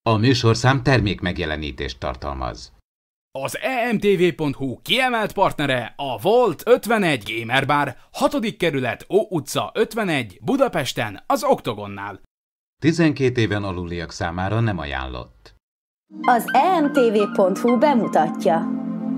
A műsorszám termék megjelenítést tartalmaz. Az emtv.hu kiemelt partnere a Volt 51 Gamer Bar, 6. kerület, Ó utca 51, Budapesten, az Oktogonnál. 12 éven aluliak számára nem ajánlott. Az emtv.hu bemutatja.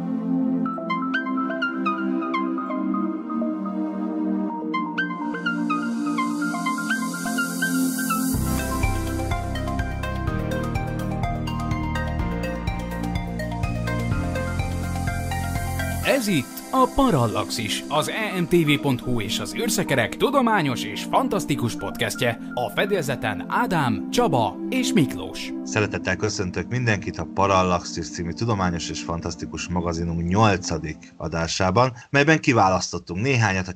Ez itt a Parallaxis, az emtv.hu és az űrszekerek tudományos és fantasztikus podcastje. A fedélzeten Ádám, Csaba és Miklós. Szeretettel köszöntök mindenkit a Parallaxis című tudományos és fantasztikus magazinunk 8. adásában, melyben kiválasztottunk néhányat a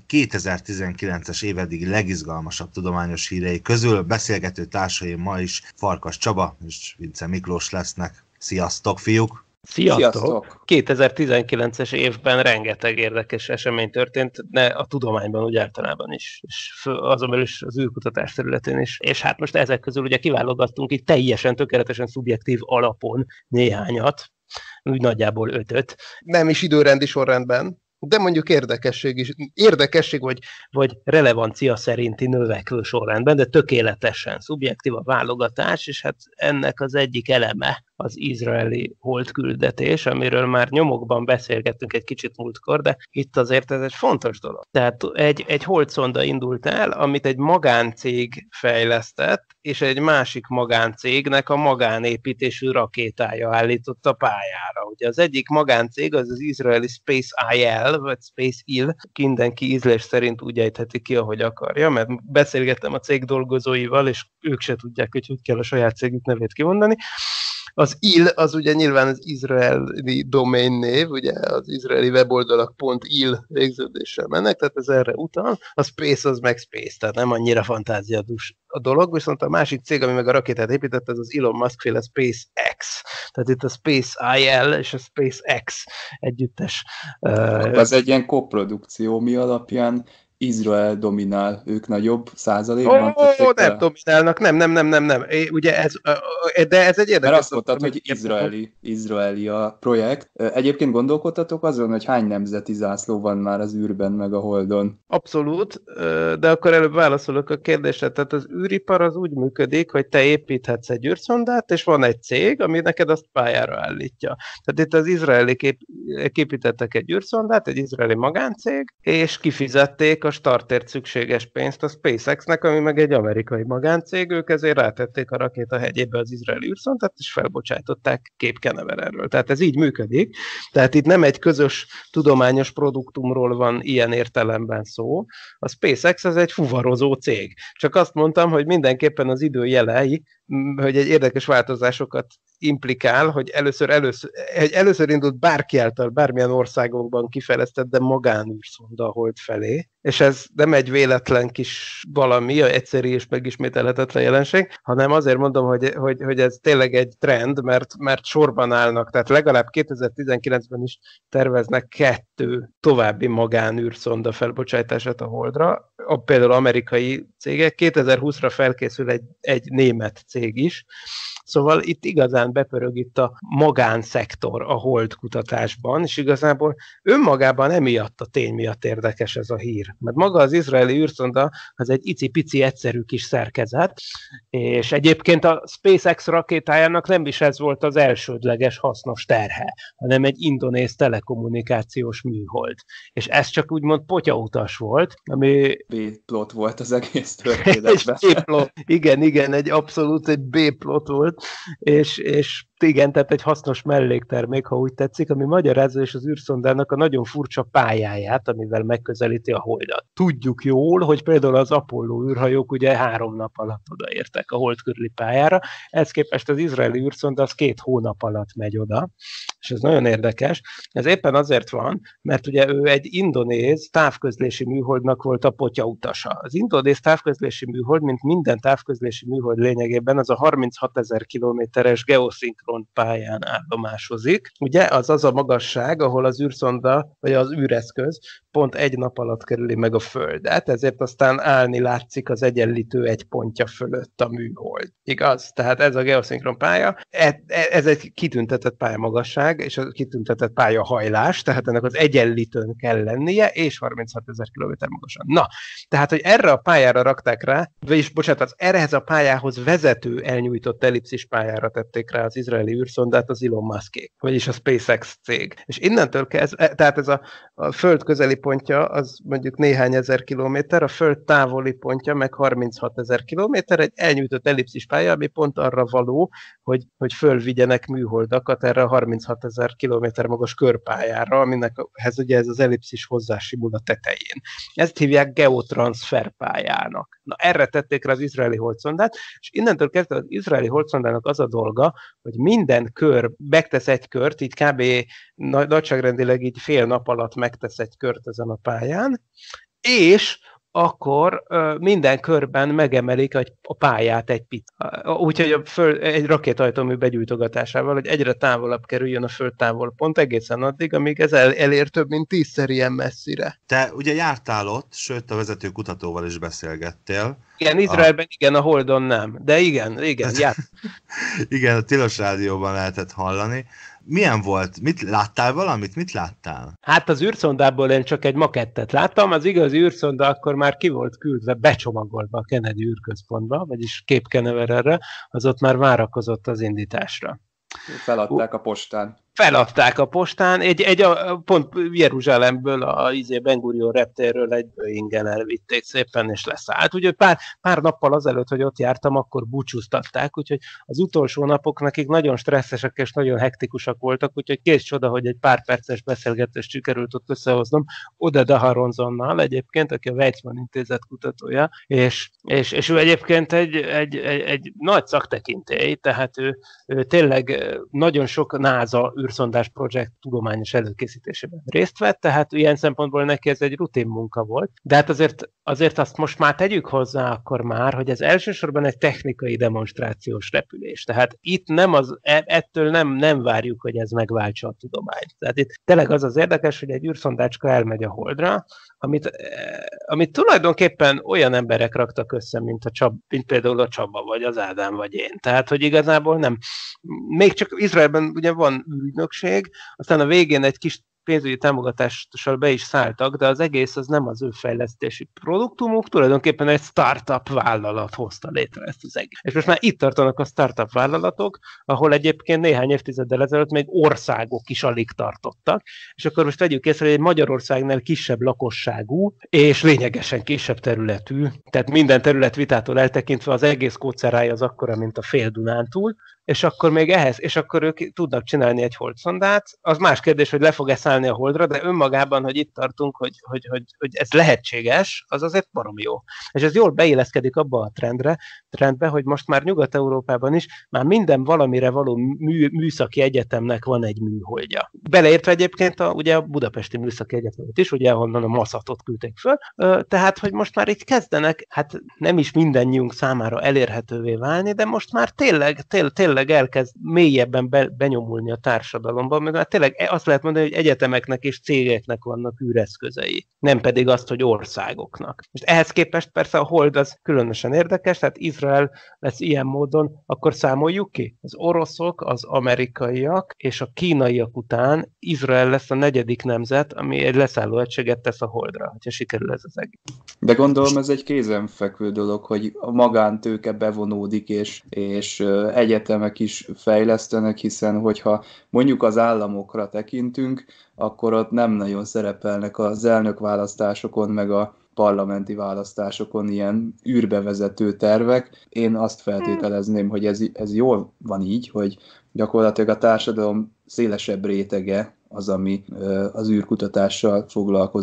2019-es év eddig legizgalmasabb tudományos hírei közül. Beszélgető társaim ma is Farkas Csaba és Vince Miklós lesznek. Sziasztok, fiúk! Sziasztok! 2019-es évben rengeteg érdekes esemény történt, de a tudományban úgy általában is, és azon belül is az űrkutatás területén is. És hát most ezek közül ugye kiválogattunk így teljesen, tökéletesen szubjektív alapon néhányat, úgy nagyjából 5-öt. Nem is időrendi sorrendben, de mondjuk érdekesség vagy relevancia szerinti növekvő sorrendben, de tökéletesen szubjektív a válogatás, és hát ennek az egyik eleme az izraeli holdküldetés, amiről már nyomokban beszélgettünk egy kicsit múltkor, de itt azért ez egy fontos dolog. Tehát egy holdszonda indult el, amit egy magáncég fejlesztett, és egy másik magáncégnek a magánépítésű rakétája állította pályára. Ugye az egyik magáncég az az izraeli Space IL, vagy Space IL, mindenki ízlés szerint úgy ejtheti ki, ahogy akarja, mert beszélgettem a cég dolgozóival, és ők se tudják, hogy kell a saját cégük nevét kimondani. Az IL, az ugye nyilván az izraeli domain név, ugye az izraeli weboldalak .il végződéssel mennek, tehát ez erre utal. A Space az meg Space, tehát nem annyira fantáziadús a dolog, viszont a másik cég, ami meg a rakétát épített, ez az Elon Musk féle SpaceX. Tehát itt a Space IL és a SpaceX együttes. Az egy ilyen koprodukció, mi alapján Izrael dominál, ők nagyobb százalékban? Nem dominálnak, nem. Ugye de ez egy érdekes... Mert azt mondtad, hogy izraeli a projekt. Egyébként gondolkodtatok azon, hogy hány nemzeti zászló van már az űrben, meg a Holdon? Abszolút, de akkor előbb válaszolok a kérdésre. Tehát az űripar az úgy működik, hogy te építhetsz egy űrszondát, és van egy cég, ami neked azt pályára állítja. Tehát itt az izraelik építettek egy űrszondát, egy izraeli magáncég, és kifizették a startért szükséges pénzt a SpaceX-nek, ami meg egy amerikai magáncég, ők ezért rátették a rakéta hegyébe az izraeli űrszondát, és felbocsájtották Cape Canaveralről. Tehát ez így működik. Tehát itt nem egy közös tudományos produktumról van ilyen értelemben szó. A SpaceX az egy fuvarozó cég. Csak azt mondtam, hogy mindenképpen az idő jelei, hogy egy érdekes változásokat implikál, hogy először indult bárki által, bármilyen országokban kifejlesztett, de magánűrszonda a Hold felé, és ez nem egy véletlen kis valami, egyszerű és megismételhetetlen jelenség, hanem azért mondom, hogy ez tényleg egy trend, mert sorban állnak, tehát legalább 2019-ben is terveznek 2 további magánűrszonda felbocsátását a Holdra, például amerikai cégek, 2020-ra felkészül egy német cég is. Szóval itt igazán bepörög itt a magánszektor a hold kutatásban, és igazából önmagában emiatt a tény miatt érdekes ez a hír. Mert maga az izraeli űrszonda az egy icipici egyszerű kis szerkezet, és egyébként a SpaceX rakétájának nem is ez volt az elsődleges hasznos terhe, hanem egy indonéz telekommunikációs műhold. És ez csak úgymond potyautas volt, ami... B-plot volt az egész történetben. Egy B-plot. Igen, egy abszolút egy B-plot volt, és igen, tehát egy hasznos melléktermék, ha úgy tetszik, ami magyarázza is az űrszondának a nagyon furcsa pályáját, amivel megközelíti a Holdat. Tudjuk jól, hogy például az Apollo űrhajók ugye 3 nap alatt odaértek a Hold körüli pályára, ehhez képest az izraeli űrszonda az 2 hónap alatt megy oda, és ez nagyon érdekes. Ez éppen azért van, mert ugye ő egy indonéz távközlési műholdnak volt a potyautasa. Az indonéz távközlési műhold, mint minden távközlési műhold lényegében, az a 36 000 kilométeres geoszinkron pályán állomásozik. Ugye az a magasság, ahol az űrszonda, vagy az űreszköz pont egy nap alatt kerüli meg a Földet, ezért aztán állni látszik az egyenlítő egy pontja fölött a műhold. Igaz? Tehát ez a geoszinkron pálya, ez egy kitüntetett pályamagasság, és a kitüntetett pályahajlás, tehát ennek az egyenlítőn kell lennie, és 36 000 km magasan. Na, tehát, hogy erre a pályára rakták rá, vagyis, bocsánat, errehez a pályához vezető elnyújtott ellipszis pályára tették rá az izraeli űrszondát az Elon Muskék, vagyis a SpaceX cég. És innentől kezdve, tehát ez a Föld közeli pontja az mondjuk néhány ezer kilométer, a Föld távoli pontja meg 36 000 kilométer, egy elnyújtott ellipszis pálya, ami pont arra való, hogy fölvigyenek műholdakat erre a 36 000 kilométer magas körpályára, aminekhez ugye ez az ellipszis hozzásimul a tetején. Ezt hívják geotranszfer pályának. Na, erre tették rá az izraeli holdszondát, és innentől kezdve az izraeli holdszondának az a dolga, hogy minden kör megtesz egy kört, így kb. Nagyságrendileg így fél nap alatt megtesz egy kört ezen a pályán, és akkor minden körben megemelik a pályát egy picit. Úgyhogy egy rakétaajtómű begyújtogatásával, hogy egyre távolabb kerüljön a Föld távolpont egészen addig, amíg ez elér több mint 10-szer ilyen messzire. Te ugye jártál ott, sőt a vezető kutatóval is beszélgettél. Igen, Izraelben igen, a Holdon nem. De igen, járt. Igen, a Tilos Rádióban lehetett hallani. Milyen volt? Láttál valamit? Mit láttál? Hát az űrszondából én csak egy makettet láttam, az igazi űrszonda akkor már ki volt küldve, becsomagolva a Kennedy űrközpontba, vagyis Cape Canaveralre, az ott már várakozott az indításra. Feladták a postán. Feladták a postán, pont Jeruzsálemből, a Ben Gurion reptérről egy Boeing-en elvitték szépen, és leszállt. Úgyhogy pár nappal azelőtt, hogy ott jártam, akkor búcsúztatták, úgyhogy az utolsó napok nekik nagyon stresszesek és nagyon hektikusak voltak, úgyhogy kész csoda, hogy egy pár perces beszélgetést sikerült ott összehoznom Oda Daharonsonnal egyébként, aki a Weizmann intézet kutatója, és ő egyébként egy nagy szaktekintély, tehát ő tényleg nagyon sok NASA űrszondás projekt tudományos előkészítésében részt vett, tehát ilyen szempontból neki ez egy rutin munka volt. De hát azért azt most már tegyük hozzá akkor már, hogy ez elsősorban egy technikai demonstrációs repülés. Tehát itt ettől nem várjuk, hogy ez megváltsa a tudományt. Tehát itt tényleg az érdekes, hogy egy űrszondácska elmegy a Holdra, amit tulajdonképpen olyan emberek raktak össze, mint például a Csaba, vagy az Ádám, vagy én. Tehát, hogy igazából nem. Még csak Izraelben ugye van űrügynökség, aztán a végén egy kis pénzügyi támogatással be is szálltak, de az egész az nem az ő fejlesztési produktumuk, tulajdonképpen egy startup vállalat hozta létre ezt az egész. És most már itt tartanak a startup vállalatok, ahol egyébként néhány évtizeddel ezelőtt még országok is alig tartottak, és akkor most vegyük észre, hogy egy Magyarországnál kisebb lakosságú, és lényegesen kisebb területű, tehát minden terület vitától eltekintve az egész kócerája az akkora, mint a fél Dunántúl, és akkor még és akkor ők tudnak csinálni egy holdszondát. Az más kérdés, hogy le fog-e szállni a Holdra, de önmagában, hogy itt tartunk, hogy ez lehetséges, az azért baromi jó. És ez jól beilleszkedik abba a trendbe, hogy most már Nyugat-Európában is már minden valamire való műszaki egyetemnek van egy műholdja. Beleértve egyébként ugye a Budapesti Műszaki Egyetemet is, ugye ahonnan a Maszatot küldték föl, tehát, hogy most már így kezdenek, hát nem is mindannyiunk számára elérhetővé válni, de most már tényleg elkezd mélyebben benyomulni a társadalomban, mert már tényleg azt lehet mondani, hogy egyetemeknek és cégeknek vannak űreszközei, nem pedig azt, hogy országoknak. Most ehhez képest persze a Hold az különösen érdekes, tehát Izrael lesz ilyen módon, akkor számoljuk ki. Az oroszok, az amerikaiak és a kínaiak után Izrael lesz a 4. nemzet, ami egy leszálló egységet tesz a Holdra, hogyha sikerül ez az egész. De gondolom ez egy kézenfekvő dolog, hogy a magántőke bevonódik, és egyetemek is fejlesztenek, hiszen hogyha mondjuk az államokra tekintünk, akkor ott nem nagyon szerepelnek az elnökválasztásokon, meg a parlamenti választásokon ilyen űrbevezető tervek. Én azt feltételezném, hogy ez jól van így, hogy gyakorlatilag a társadalom szélesebb rétege az, ami az űrkutatással foglalkozik.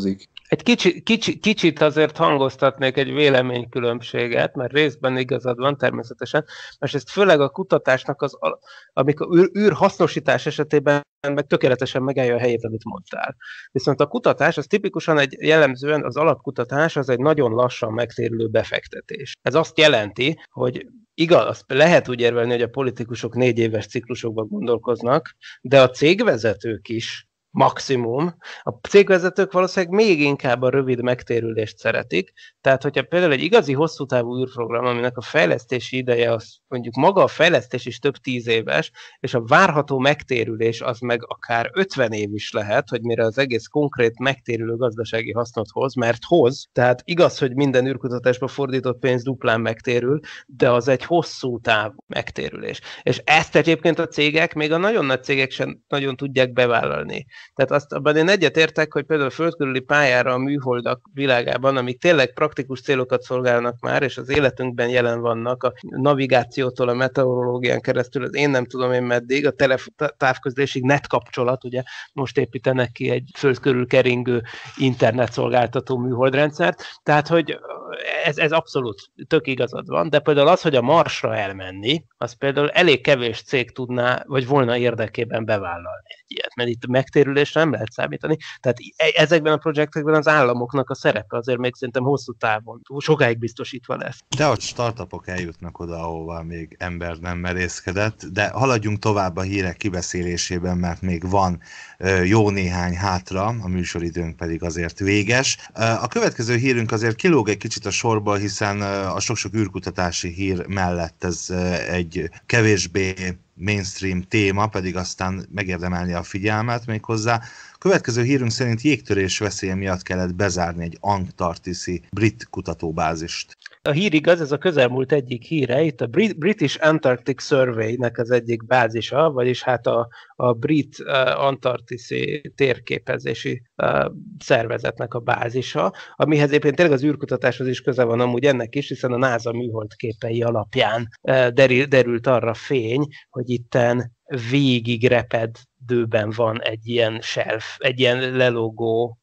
Egy kicsit azért hangoztatnék egy véleménykülönbséget, mert részben igazad van természetesen, mert ezt főleg a kutatásnak amikor űrhasznosítás esetében meg tökéletesen megállja a helyét, amit mondtál. Viszont a kutatás, az tipikusan jellemzően az alapkutatás, az egy nagyon lassan megtérülő befektetés. Ez azt jelenti, hogy igaz, lehet úgy érvelni, hogy a politikusok 4 éves ciklusokban gondolkoznak, de a cégvezetők is maximum. A cégvezetők valószínűleg még inkább a rövid megtérülést szeretik, tehát hogyha például egy igazi hosszú távú űrprogram, aminek a fejlesztési ideje, az mondjuk maga a fejlesztés is több 10 éves, és a várható megtérülés az meg akár 50 év is lehet, hogy mire az egész konkrét megtérülő gazdasági hasznot hoz, mert hoz, tehát igaz, hogy minden űrkutatásba fordított pénz duplán megtérül, de az egy hosszú távú megtérülés. És ezt egyébként a cégek, még a nagyon nagy cégek sem nagyon tudják bevállalni. Tehát abban én egyetértek, hogy például a földkörüli pályára a műholdak világában, amik tényleg praktikus célokat szolgálnak már, és az életünkben jelen vannak, a navigációtól a meteorológián keresztül, az én nem tudom én meddig, a távközlésig netkapcsolat, ugye most építenek ki egy földkörül keringő internetszolgáltató műholdrendszert, tehát hogy ez abszolút tök igazad van, de például az, hogy a Marsra elmenni, az például elég kevés cég tudná, vagy volna érdekében bevállalni egy ilyet, mert itt a megtérülésre nem lehet számítani. Tehát ezekben a projektekben az államoknak a szerepe azért még szerintem hosszú távon, sokáig biztosítva lesz. De a startupok eljutnak oda, ahova még ember nem merészkedett, de haladjunk tovább a hírek kibeszélésében, mert még van jó néhány hátra, a műsoridőnk pedig azért véges. A következő hírünk azért kilóg egy kicsit a sorból, hiszen a sok-sok űrkutatási hír mellett ez egy kevésbé mainstream téma, pedig aztán megérdemelni a figyelmet méghozzá. A következő hírünk szerint jégtörés veszélye miatt kellett bezárni egy antarktiszi brit kutatóbázist. A hír igaz, ez a közelmúlt egyik híre, itt a British Antarctic Survey-nek az egyik bázisa, vagyis hát a brit antarktiszi térképezési szervezetnek a bázisa, amihez éppen tényleg az űrkutatáshoz is köze van amúgy ennek is, hiszen a NASA műholdképei alapján derült arra fény, hogy itten végig repedőben van egy ilyen shelf, egy ilyen lelógó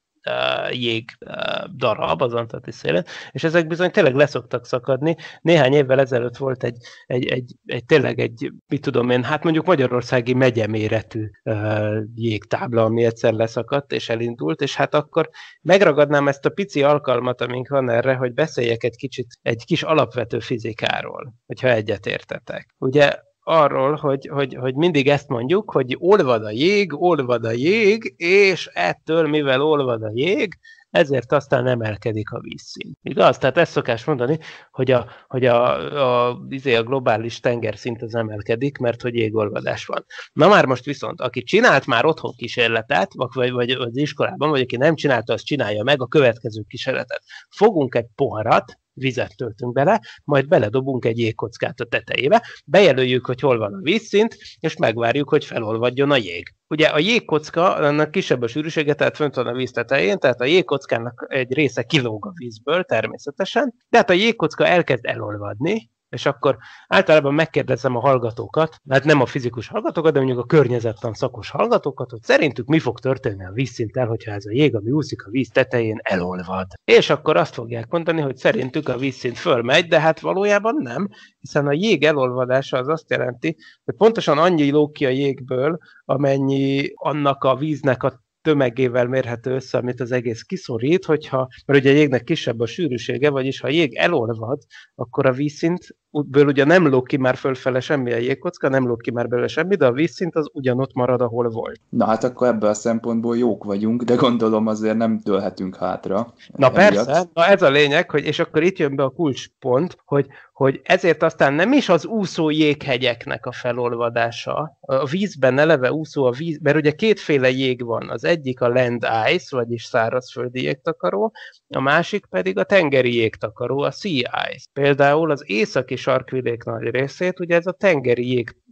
jég darab az Antarktisz szélén, és ezek bizony tényleg leszoktak szakadni. Néhány évvel ezelőtt volt tényleg egy, mit tudom én, hát mondjuk magyarországi megyeméretű jégtábla, ami egyszer leszakadt és elindult, és hát akkor megragadnám ezt a pici alkalmat, amink van erre, hogy beszéljek egy kis alapvető fizikáról, hogyha egyetértetek. Ugye arról, hogy mindig ezt mondjuk, hogy olvad a jég, és ettől, mivel olvad a jég, ezért aztán emelkedik a vízszint. Igaz? Tehát ezt szokás mondani, hogy a globális tengerszint az emelkedik, mert hogy jégolvadás van. Na már most viszont, aki csinált már otthon kísérletet, vagy az iskolában, vagy aki nem csinálta, azt csinálja meg a következő kísérletet. Fogunk egy poharat, vizet töltünk bele, majd beledobunk egy jégkockát a tetejébe, bejelöljük, hogy hol van a vízszint, és megvárjuk, hogy felolvadjon a jég. Ugye a jégkocka, annak kisebb a sűrűsége, tehát fönt van a víz tetején, tehát a jégkockának egy része kilóg a vízből természetesen, de hát a jégkocka elkezd elolvadni, és akkor általában megkérdezem a hallgatókat, hát nem a fizikus hallgatókat, de mondjuk a környezettan szakos hallgatókat, hogy szerintük mi fog történni a vízszinttel, hogyha ez a jég, ami úszik a víz tetején, elolvad. És akkor azt fogják mondani, hogy szerintük a vízszint fölmegy, de hát valójában nem, hiszen a jég elolvadása az azt jelenti, hogy pontosan annyi lóg ki a jégből, amennyi annak a víznek a tömegével mérhető össze, amit az egész kiszorít, mert ugye a jégnek kisebb a sűrűsége, vagyis ha a jég elolvad, akkor a vízszintből ugye nem lóg ki már fölfele semmi a jégkocka, nem lóg ki már belőle semmi, de a vízszint az ugyanott marad, ahol volt. Na hát akkor ebből a szempontból jók vagyunk, de gondolom azért nem dőlhetünk hátra. Na persze, na ez a lényeg, és akkor itt jön be a kulcspont, hogy ezért aztán nem is az úszó jéghegyeknek a felolvadása, a vízben eleve úszó a víz, mert ugye kétféle jég van, az egyik a land ice, vagyis szárazföldi jégtakaró, a másik pedig a tengeri jégtakaró, a sea ice. Például az északi sarkvidék nagy részét, ugye ez a tengeri jég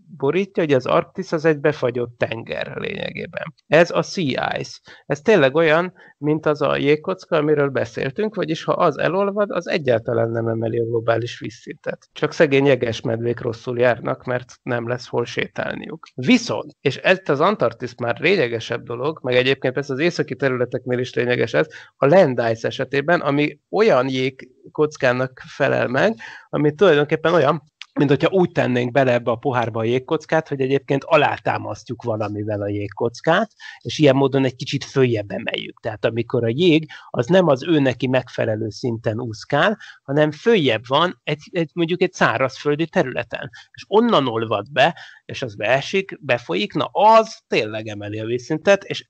borítja, hogy az Arktisz az egy befagyott tenger lényegében. Ez a sea ice. Ez tényleg olyan, mint az a jégkocka, amiről beszéltünk, vagyis ha az elolvad, az egyáltalán nem emeli a globális vízszintet. Csak szegény jegesmedvék rosszul járnak, mert nem lesz hol sétálniuk. Viszont, és ez az Antarktisz már lényegesebb dolog, meg egyébként persze az északi területeknél is lényeges ez, a land ice esetében, ami olyan jégkockának felel meg, ami tulajdonképpen olyan, mint hogyha úgy tennénk bele ebbe a pohárba a jégkockát, hogy egyébként alátámasztjuk valamivel a jégkockát, és ilyen módon egy kicsit följebb emeljük. Tehát amikor a jég az nem az ő neki megfelelő szinten úszkál, hanem följebb van mondjuk egy szárazföldi területen. És onnan olvad be, és az beesik, befolyik, na az tényleg emeli a vízszintet, és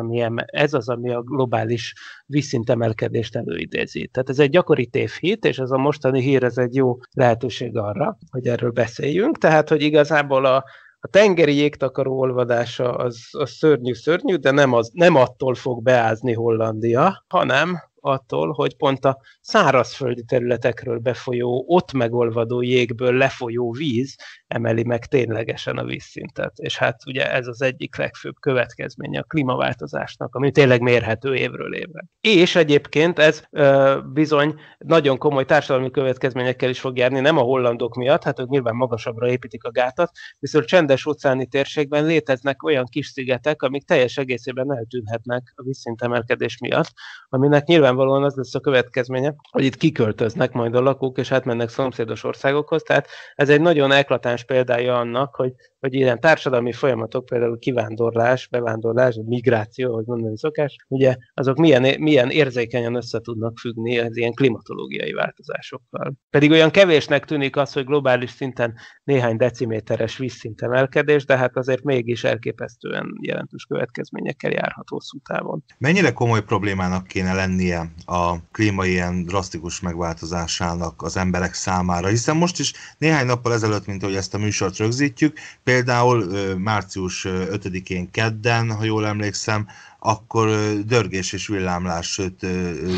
ez az, ami a globális vízszintemelkedést előidézi. Tehát ez egy gyakori tévhit, és ez a mostani hír, ez egy jó lehetőség arra, hogy erről beszéljünk. Tehát, hogy igazából a tengeri jégtakaró olvadása az szörnyű, de nem attól fog beázni Hollandia, hanem attól, hogy pont a szárazföldi területekről befolyó, ott megolvadó jégből lefolyó víz emeli meg ténylegesen a vízszintet. És hát ugye ez az egyik legfőbb következménye a klímaváltozásnak, ami tényleg mérhető évről évre. És egyébként ez bizony nagyon komoly társadalmi következményekkel is fog járni, nem a hollandok miatt, hát ők nyilván magasabbra építik a gátat, viszont csendes óceáni térségben léteznek olyan kis szigetek, amik teljes egészében eltűnhetnek a vízszintemelkedés miatt, aminek nyilvánvalóan az lesz a következménye, hogy itt kiköltöznek majd a lakók, és átmennek szomszédos országokhoz, tehát ez egy nagyon eklatáns példája annak, hogy ilyen társadalmi folyamatok, például kivándorlás, bevándorlás, migráció, ahogy mondani szokás, ugye azok milyen érzékenyen össze tudnak függni az ilyen klimatológiai változásokkal. Pedig olyan kevésnek tűnik az, hogy globális szinten néhány deciméteres vízszintemelkedés, de hát azért mégis elképesztően jelentős következményekkel járhat hosszú távon. Mennyire komoly problémának kéne lennie a klíma ilyen drasztikus megváltozásának az emberek számára? Hiszen most is néhány nappal ezelőtt, mint ahogy ezt a műsort rögzítjük, például március 5-én kedden, ha jól emlékszem, akkor dörgés és villámlás, sőt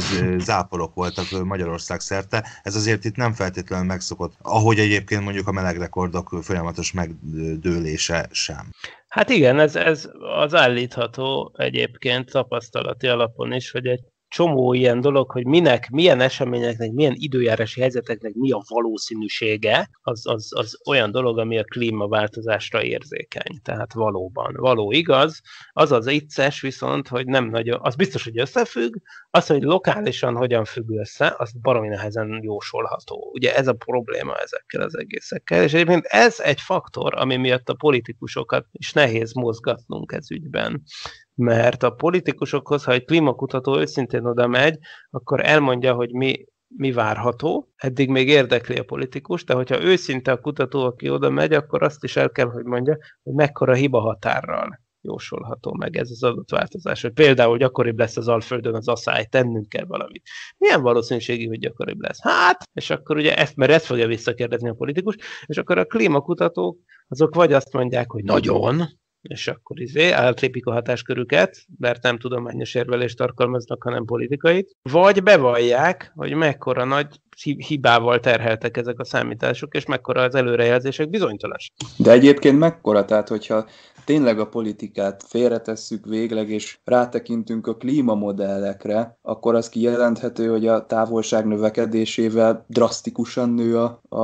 záporok voltak Magyarország szerte. Ez azért itt nem feltétlenül megszokott, ahogy egyébként mondjuk a melegrekordok folyamatos megdőlése sem. Hát igen, ez az állítható egyébként tapasztalati alapon is, hogy egy csomó ilyen dolog, hogy milyen eseményeknek, milyen időjárási helyzeteknek mi a valószínűsége, az olyan dolog, ami a klímaváltozásra érzékeny. Tehát való igaz. Az vicces viszont, hogy nem nagyon, az biztos, hogy összefügg, az, hogy lokálisan hogyan függ össze, az baromi nehezen jósolható. Ugye ez a probléma ezekkel az egészekkel, és egyébként ez egy faktor, ami miatt a politikusokat is nehéz mozgatnunk ez ügyben. Mert a politikusokhoz, ha egy klímakutató őszintén oda megy, akkor elmondja, hogy mi várható, eddig még érdekli a politikus, de hogyha őszinte a kutató, aki oda megy, akkor azt is el kell, hogy mondja, hogy mekkora hibahatárral jósolható meg ez az adott változás. Hogy például gyakoribb lesz az Alföldön az aszály, tennünk kell valamit. Milyen valószínűségi, hogy gyakoribb lesz? Hát, és akkor ugye ezt fogja visszakérdezni a politikus, és akkor a klímakutatók azok vagy azt mondják, hogy nagyon, és akkor átlépik a hatáskörüket, mert nem tudományos érvelést alkalmaznak, hanem politikait, vagy bevallják, hogy mekkora nagy hibával terheltek ezek a számítások, és mekkora az előrejelzések bizonytalanság. De egyébként mekkora, tehát hogyha tényleg a politikát félretesszük végleg, és rátekintünk a klímamodellekre, akkor az kijelenthető, hogy a távolság növekedésével drasztikusan nő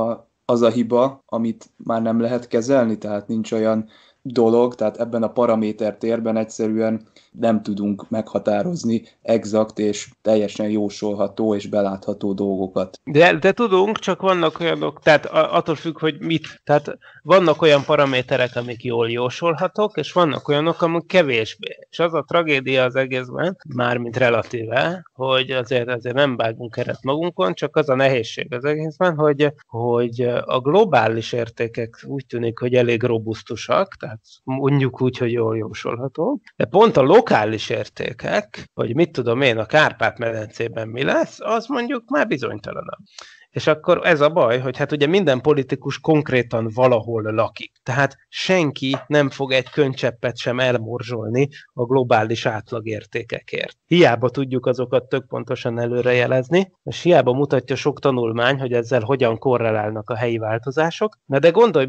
az a hiba, amit már nem lehet kezelni, tehát nincs olyan dolog, tehát ebben a paraméter térben egyszerűen nem tudunk meghatározni exakt és teljesen jósolható és belátható dolgokat. De tudunk, csak vannak olyanok, tehát attól függ, hogy mit. Tehát vannak olyan paraméterek, amik jól jósolhatók, és vannak olyanok, amik kevésbé. És az a tragédia az egészben, mármint relatíve, hogy azért nem vágunk keret magunkon, csak az a nehézség az egészben, hogy a globális értékek úgy tűnik, hogy elég robusztusak, tehát mondjuk úgy, hogy jól jósolható, de pont a lokális értékek, hogy mit tudom én, a Kárpát-medencében mi lesz, az mondjuk már bizonytalanabb. És akkor ez a baj, hogy hát ugye minden politikus konkrétan valahol lakik. Tehát senki nem fog egy könycseppet sem elmorzsolni a globális átlagértékekért. Hiába tudjuk azokat tök pontosan előrejelezni, és hiába mutatja sok tanulmány, hogy ezzel hogyan korrelálnak a helyi változások. Na de gondoljunk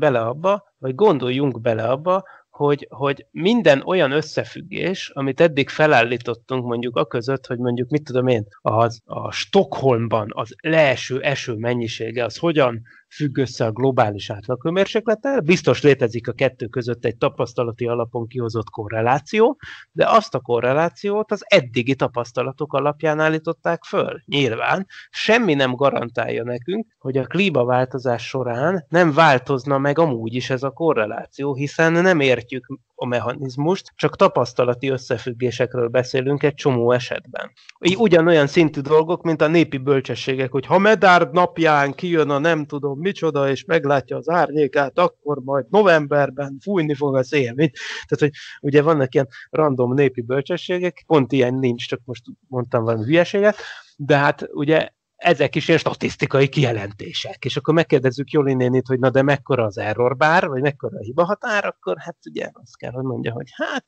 bele abba, hogy minden olyan összefüggés, amit eddig felállítottunk mondjuk aközött, hogy mondjuk mit tudom én, a Stockholmban az leeső eső mennyisége, az hogyan függ össze a globális átlaghőmérséklettel, biztos létezik a kettő között egy tapasztalati alapon kihozott korreláció, de azt a korrelációt az eddigi tapasztalatok alapján állították föl. Nyilván semmi nem garantálja nekünk, hogy a klímaváltozás során nem változna meg amúgy is ez a korreláció, hiszen nem értjük a mechanizmust, csak tapasztalati összefüggésekről beszélünk egy csomó esetben. Ugyanolyan szintű dolgok, mint a népi bölcsességek, hogy ha Medard napján kijön a nem tudom micsoda, és meglátja az árnyékát, akkor majd novemberben fújni fog a szél. Tehát, hogy ugye vannak ilyen random népi bölcsességek, pont ilyen nincs, csak most mondtam valami hülyeséget, de hát ugye ezek is ilyen statisztikai kijelentések. És akkor megkérdezzük Joli nénit, hogy na de mekkora az error bar, vagy mekkora a hibahatár, akkor hát ugye azt kell, hogy mondja, hogy hát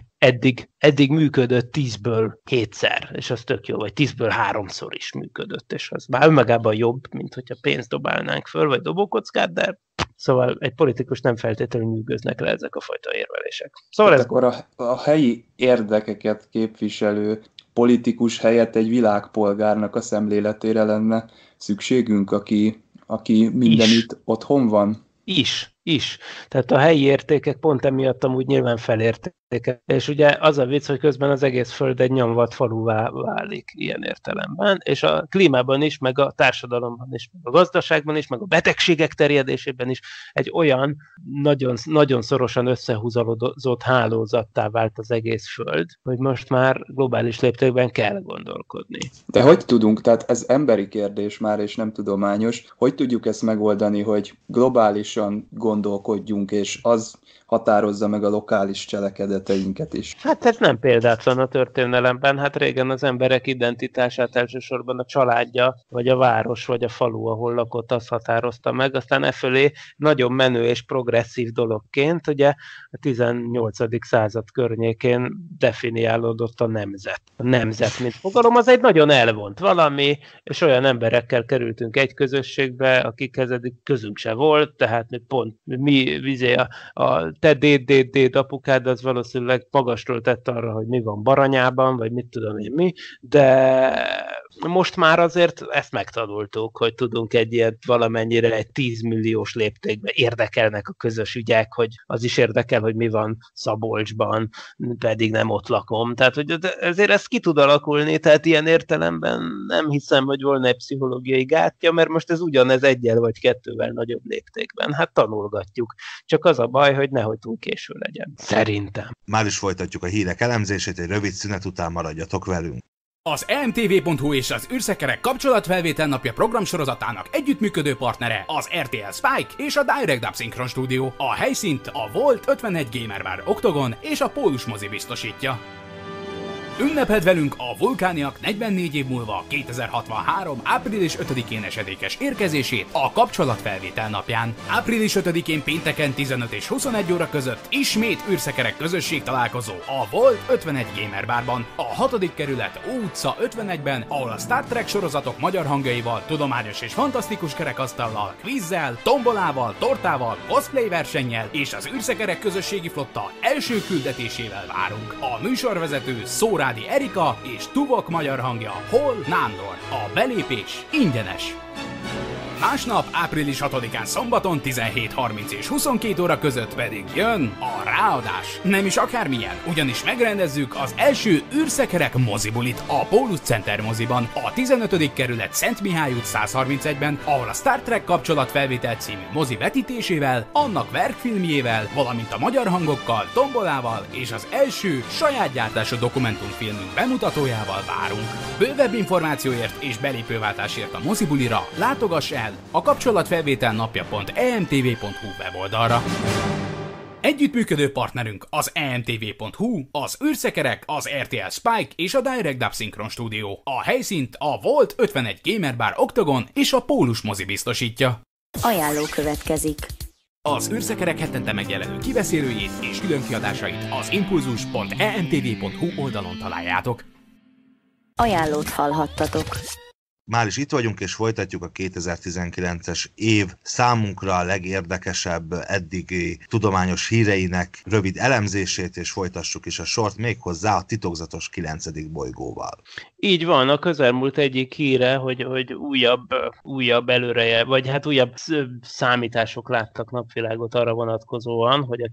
eddig működött 10-ből 7-szer, és az tök jó, vagy 10-ből 3-szor is működött, és az már önmagában jobb, mint hogyha pénzt dobálnánk föl, vagy dobókockát, de szóval egy politikus nem feltétlenül nyűgöznek le ezek a fajta érvelések. Szóval ez... Akkor a helyi érdekeket képviselő politikus helyett egy világpolgárnak a szemléletére lenne szükségünk, aki mindenütt otthon van? Is. Tehát a helyi értékek pont emiatt amúgy nyilván felértékek. És ugye az a vicc, hogy közben az egész föld egy nyomvat faluvá válik ilyen értelemben, és a klímában is, meg a társadalomban is, meg a gazdaságban is, meg a betegségek terjedésében is egy olyan nagyon, nagyon szorosan összehúzódott hálózattá vált az egész föld, hogy most már globális léptékben kell gondolkodni. De hogy tudunk, tehát ez emberi kérdés már, és nem tudományos, hogy tudjuk ezt megoldani, hogy globálisan gondolkodjunk, és az határozza meg a lokális cselekedeteinket is. Hát ez nem példátlan a történelemben. Hát régen az emberek identitását elsősorban a családja, vagy a város, vagy a falu, ahol lakott, az határozta meg. Aztán efölé nagyon menő és progresszív dologként, ugye a 18. század környékén definiálódott a nemzet. A nemzet, mint fogalom, az egy nagyon elvont valami, és olyan emberekkel kerültünk egy közösségbe, akikhez eddig közünk se volt, tehát a te déd apukád az valószínűleg magasról tett arra, hogy mi van Baranyában, vagy mit tudom én mi, de most már azért ezt megtanultuk, hogy tudunk egy ilyet valamennyire egy 10 milliós léptékben érdekelnek a közös ügyek, hogy az is érdekel, hogy mi van Szabolcsban, pedig nem ott lakom. Tehát, hogy ezért ez ki tud alakulni, tehát ilyen értelemben nem hiszem, hogy volna egy pszichológiai gátja, mert most ez ugyanez 1 vagy 2 nagyobb léptékben. Hát tanulgatjuk. Csak az a baj, hogy nehogy túl késő legyen. Szerintem. Már is folytatjuk a hírek elemzését, egy rövid szünet után maradjatok velünk. Az emtv.hu és az űrszekerek kapcsolatfelvétel napja programsorozatának együttműködő partnere az RTL Spike és a Direct Dub Synchron Studio. A helyszínt a Volt 51 Gamer Bar Octagon és a Pólus mozi biztosítja. Ünnepeld velünk a Vulkániak 44 év múlva 2063. április 5-én esedékes érkezését a kapcsolatfelvétel napján. Április 5-én pénteken 15 és 21 óra között ismét űrszekerek közösség találkozó a Volt 51 Gamer Barban, a 6. kerület Ó utca 51-ben, ahol a Star Trek sorozatok magyar hangjaival, tudományos és fantasztikus kerekasztallal, kvízzel, tombolával, tortával, cosplay versennyel és az űrszekerek közösségi flotta első küldetésével várunk. A műsorvezető Szórádi Erika és Tuvok magyar hangja Hol Nándor. A belépés ingyenes. Másnap, április 6-án szombaton 17:30 és 22 óra között pedig jön a ráadás. Nem is akármilyen, ugyanis megrendezzük az első űrszekerek mozibulit a Pólus Center moziban, a 15. kerület Szent Mihály út 131-ben, ahol a Star Trek kapcsolatfelvétel című mozi vetítésével, annak verkfilmjével, valamint a magyar hangokkal, tombolával és az első saját gyártású dokumentumfilmünk bemutatójával várunk. Bővebb információért és belépőváltásért a mozibulira látogass el a kapcsolatfelvétel napja.emtv.hu weboldalra. Együttműködő partnerünk az emtv.hu, az űrszekerek, az RTL Spike és a Direct Dub Synchron Studio. A helyszínt a Volt 51 Gamer Bar Octagon és a Pólus mozi biztosítja. Ajánló következik. Az űrszekerek hetente megjelenő kibeszélőjét és különkiadásait az impulzus.emtv.hu oldalon találjátok. Ajánlót hallhattatok. Már is itt vagyunk, és folytatjuk a 2019-es év számunkra a legérdekesebb eddigi tudományos híreinek rövid elemzését, és folytassuk is a sort méghozzá a titokzatos 9. bolygóval. Így van, a közelmúlt egyik híre, hogy újabb előreje, vagy hát újabb számítások láttak napvilágot arra vonatkozóan, hogy a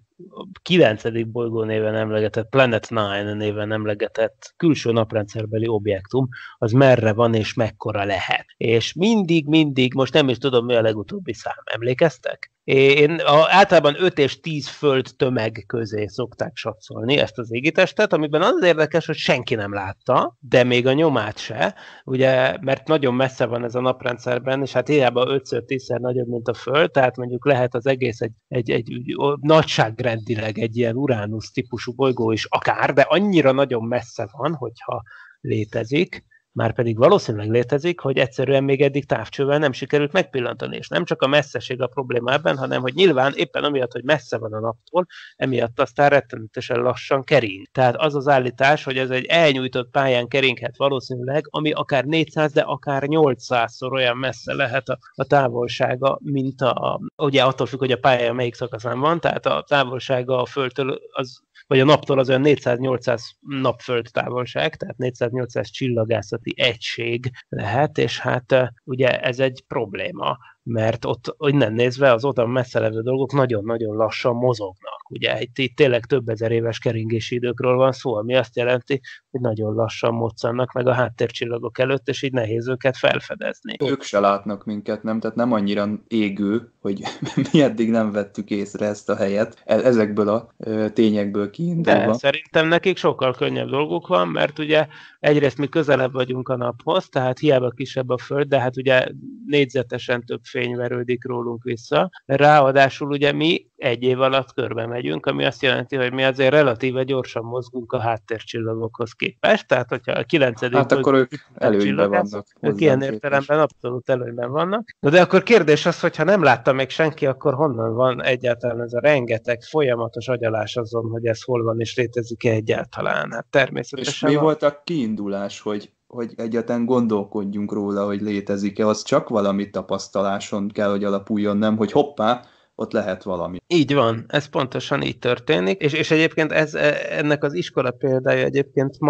9. bolygó néven emlegetett, Planet 9 néven emlegetett külső naprendszerbeli objektum, az merre van és mekkora lehet. És mindig, most nem is tudom, mi a legutóbbi szám. Emlékeztek? Én általában 5 és 10 föld tömeg közé szokták satszolni ezt az égitestet, amiben az érdekes, hogy senki nem látta, de még a nyomát se, ugye, mert nagyon messze van ez a naprendszerben, és hát hiába 5-10-szer nagyobb, mint a Föld, tehát mondjuk lehet az egész egy nagyságrendileg egy ilyen Uránusz típusú bolygó is akár, de annyira nagyon messze van, hogyha létezik, márpedig valószínűleg létezik, hogy egyszerűen még eddig távcsővel nem sikerült megpillantani, és nem csak a messzeség a probléma ebben, hanem hogy nyilván éppen amiatt, hogy messze van a naptól, emiatt aztán rettenetesen lassan kering. Tehát az az állítás, hogy ez egy elnyújtott pályán keringhet valószínűleg, ami akár 400, de akár 800-szor olyan messze lehet a távolsága, mint ugye attól függ, hogy a pálya melyik szakaszán van, tehát a távolsága a Földtől vagy a naptól az olyan 400-800 napföld távolság, tehát 400-800 csillagászati egység lehet, és hát ugye ez egy probléma, mert ott innen nézve az oda messze levő dolgok nagyon-nagyon lassan mozognak. Ugye itt tényleg több ezer éves keringési időkről van szó, ami azt jelenti, hogy nagyon lassan moccannak meg a háttércsillagok előtt, és így nehéz őket felfedezni. Ők se látnak minket, nem? Tehát nem annyira égő, hogy mi eddig nem vettük észre ezt a helyet, ezekből a tényekből kiindulva. De szerintem nekik sokkal könnyebb dolguk van, mert ugye egyrészt mi közelebb vagyunk a naphoz, tehát hiába kisebb a Föld, de hát ugye négyzetesen több fény verődik rólunk vissza. Ráadásul ugye mi egy év alatt körbe megyünk, ami azt jelenti, hogy mi azért relatíve gyorsan mozgunk a háttércsillagokhoz képest, tehát hogyha a 9. Hát akkor ők előnyben vannak. Ők ilyen értelemben abszolút előnyben vannak. De akkor kérdés az, hogyha nem látta még senki, akkor honnan van egyáltalán ez a rengeteg folyamatos agyalás azon, hogy ez hol van és létezik-e egyáltalán? Hát természetesen. És mi volt a kiindulás, hogy egyáltalán gondolkodjunk róla, hogy létezik-e, az csak valami tapasztaláson kell, hogy alapuljon, nem, hogy hoppá, ott lehet valami. Így van, ez pontosan így történik, és egyébként ennek az iskola példája egyébként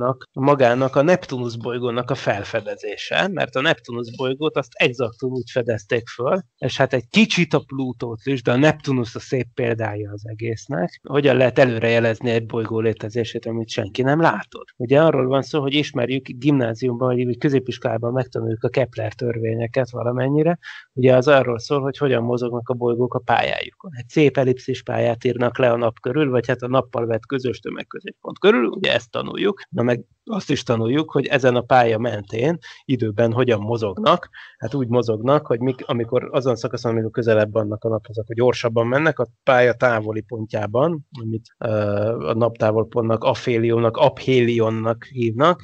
magának a Neptunusz bolygónak a felfedezése, mert a Neptunusz bolygót azt exaktul úgy fedezték föl, és hát egy kicsit a Plutót is, de a Neptunusz a szép példája az egésznek. Hogyan lehet előrejelezni egy bolygó létezését, amit senki nem látott? Ugye arról van szó, hogy ismerjük gimnáziumban, vagy középiskolában megtanuljuk a Kepler törvényeket valamennyire, ugye az arról szól, hogy hogyan mozognak a bolygók a pályájukon. Egy szép ellipszis pályát írnak le a nap körül, vagy hát a nappal vett közös tömegközéppont körül, ugye ezt tanuljuk, na meg azt is tanuljuk, hogy ezen a pálya mentén időben hogyan mozognak. Hát úgy mozognak, hogy amikor azon szakaszon, amikor közelebb vannak a naphoz, akkor gyorsabban mennek, a pálya távoli pontjában, amit a naptávolpontnak aphélionnak hívnak,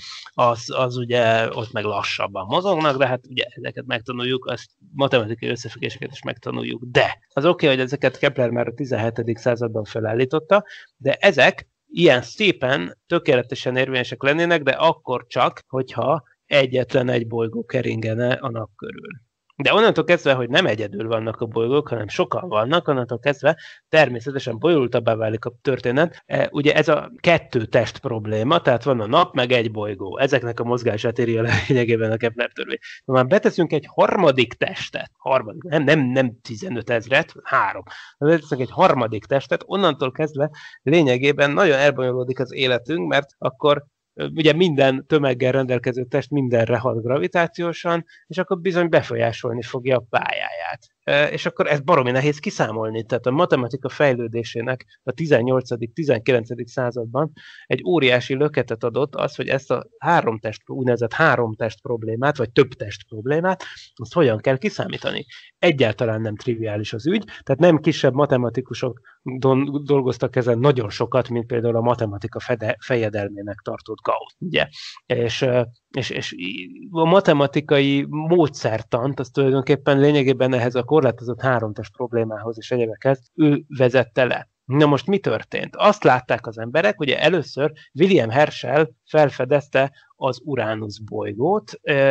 az ugye ott meg lassabban mozognak, de hát ugye ezeket megtanuljuk, azt matematikai összefüggéseket is megtanuljuk, de az oké, hogy ezeket Kepler már a 17. században felállította, de ezek ilyen szépen, tökéletesen érvényesek lennének, de akkor csak, hogyha egyetlen egy bolygó keringene a nap körül. De onnantól kezdve, hogy nem egyedül vannak a bolygók, hanem sokan vannak, onnantól kezdve természetesen bonyolultabbá válik a történet. Ugye ez a 2 test probléma, tehát van a nap, meg egy bolygó. Ezeknek a mozgását írja le lényegében a Kepler törvény. Ha már beteszünk egy harmadik testet, nem 15 000-et, 3. Ha beteszünk egy harmadik testet, onnantól kezdve lényegében nagyon elbonyolódik az életünk, mert akkor ugye minden tömeggel rendelkező test mindenre hat gravitációsan, és akkor bizony befolyásolni fogja a pályáját. és akkor ez baromi nehéz kiszámolni. Tehát a matematika fejlődésének a 18.-19. században egy óriási löketet adott az, hogy ezt a úgynevezett három test problémát, vagy több test problémát, azt hogyan kell kiszámítani. Egyáltalán nem triviális az ügy, tehát nem kisebb matematikusok dolgoztak ezen nagyon sokat, mint például a matematika fejedelmének tartott Gauss, ugye? És a matematikai módszertant, az tulajdonképpen lényegében ehhez a korlátozott háromtest problémához és egyebekhez ő vezette le. Na most mi történt? Azt látták az emberek, ugye először William Herschel felfedezte az Uranus bolygót,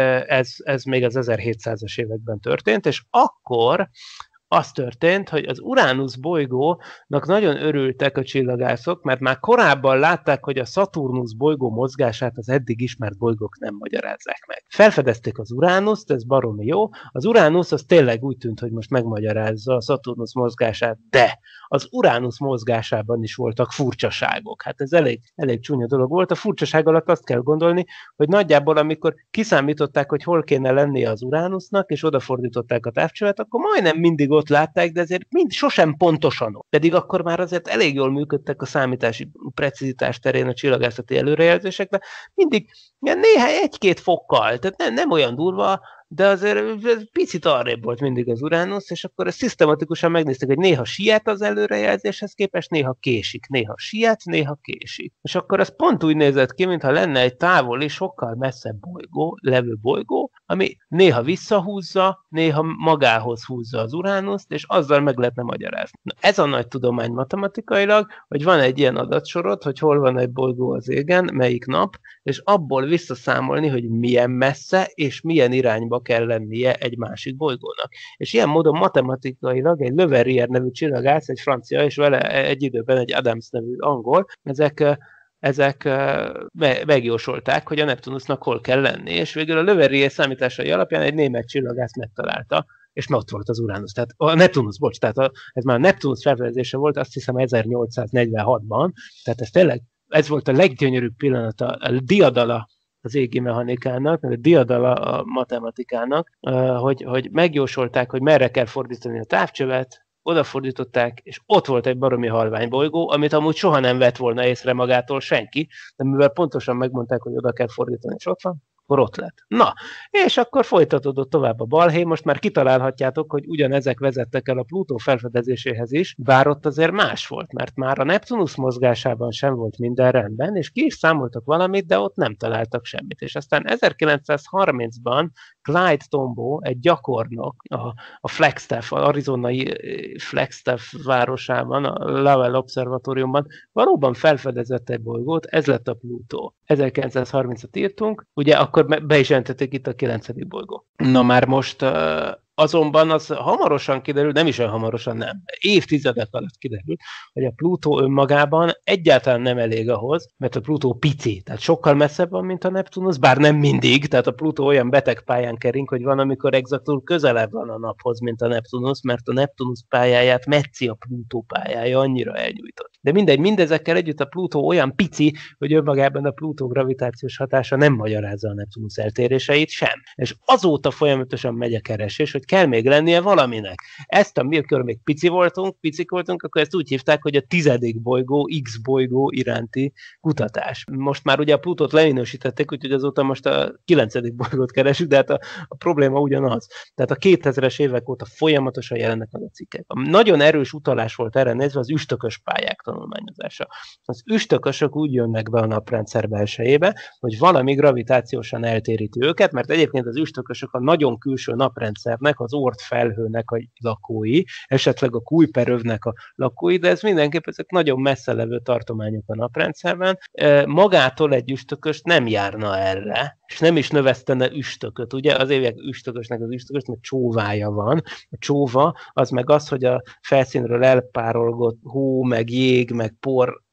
ez még az 1700-as években történt, és akkor az történt, hogy az Uranus bolygónak nagyon örültek a csillagászok, mert már korábban látták, hogy a Szaturnusz bolygó mozgását az eddig ismert bolygók nem magyarázzák meg. Felfedezték az Uranust, ez baromi jó. Az Uranus az tényleg úgy tűnt, hogy most megmagyarázza a Szaturnusz mozgását, de az Uranus mozgásában is voltak furcsaságok. Hát ez elég csúnya dolog volt. A furcsaság alatt azt kell gondolni, hogy nagyjából amikor kiszámították, hogy hol kéne lennie az Uranusnak, és odafordították a távcsövet, akkor majdnem mindig ott látták, de ezért sosem pontosan ott. Pedig akkor már azért elég jól működtek a számítási precizitás terén a csillagászati előrejelzések, de mindig néha egy-két fokkal, tehát nem olyan durva, de azért picit arrébb volt mindig az Uranus, és akkor ezt szisztematikusan megnézték, hogy néha siet az előrejelzéshez képest, néha késik, néha siet, néha késik. És akkor ez pont úgy nézett ki, mintha lenne egy távoli, sokkal messzebb levő bolygó, ami néha visszahúzza, néha magához húzza az Uranust, és azzal meg lehetne magyarázni. Na, ez a nagy tudomány matematikailag, hogy van egy ilyen adatsorod, hogy hol van egy bolygó az égen, melyik nap, és abból visszaszámolni, hogy milyen messze és milyen irányba kell lennie egy másik bolygónak. És ilyen módon matematikailag egy Le Verrier nevű csillagász, egy francia, és vele egy időben egy Adams nevű angol, ezek megjósolták, hogy a Neptunusnak hol kell lenni, és végül a Le Verrier számításai alapján egy német csillagász megtalálta, és ott volt az Uranus. Tehát a Neptunus, ez már a Neptunus felfedezése volt, azt hiszem 1846-ban, tehát ez tényleg, ez volt a leggyönyörűbb pillanata, a diadala az égi mechanikának, a diadala a matematikának, hogy megjósolták, hogy merre kell fordítani a távcsövet, odafordították, és ott volt egy baromi halvány bolygó, amit amúgy soha nem vett volna észre magától senki, de mivel pontosan megmondták, hogy oda kell fordítani, és ott van, akkor ott lett. Na, és akkor folytatódott tovább a balhé, most már kitalálhatjátok, hogy ugyanezek vezettek el a Plutó felfedezéséhez is, bár ott azért más volt, mert már a Neptunus mozgásában sem volt minden rendben, és ki is számoltak valamit, de ott nem találtak semmit. És aztán 1930-ban Clyde Tombaugh, egy gyakornok a Flagstaff, az arizonai Flagstaff városában, a Lowell Obszervatóriumban valóban felfedezett egy bolygót, ez lett a Plutó. 1930-at írtunk, ugye akkor be is jelentették itt a 9. bolygó. Na már most azonban az hamarosan kiderült, nem is olyan hamarosan, nem, évtizedek alatt kiderült, hogy a Plutó önmagában egyáltalán nem elég ahhoz, mert a Plutó pici, tehát sokkal messzebb van, mint a Neptunus, bár nem mindig, tehát a Plutó olyan beteg pályán kering, hogy van, amikor exaktul közelebb van a naphoz, mint a Neptunus, mert a Neptunus pályáját metszi a Plutó pályája, annyira elnyújtott. De mindegy, mindezekkel együtt a Plutó olyan pici, hogy önmagában a Plutó gravitációs hatása nem magyarázza a Neptunus eltéréseit sem. És azóta folyamatosan megy a keresés, hogy kell még lennie valaminek. Ezt, amikor még picik voltunk, akkor ezt úgy hívták, hogy a 10. bolygó, X bolygó iránti kutatás. Most már ugye a Plutót leminősítették, úgyhogy azóta most a 9. bolygót keresünk, de hát a probléma ugyanaz. Tehát a 2000-es évek óta folyamatosan jelennek meg a cikkek. A nagyon erős utalás volt erre nézve az üstökös pályák tanulmányozása. Az üstökösök úgy jönnek be a naprendszer belsejébe, hogy valami gravitációsan eltéríti őket, mert egyébként az üstökösök a nagyon külső naprendszernek, az Oort felhőnek a lakói, esetleg a Kuiperövnek a lakói, de ez mindenképp ezek nagyon messze levő tartományok a naprendszerben. Magától egy üstökös nem járna erre, és nem is növesztene üstököt. Ugye az évek üstökösnek az üstökösnek csóvája van. A csóva az meg az, hogy a felszínről elpárolgott hó, meg jég, meg por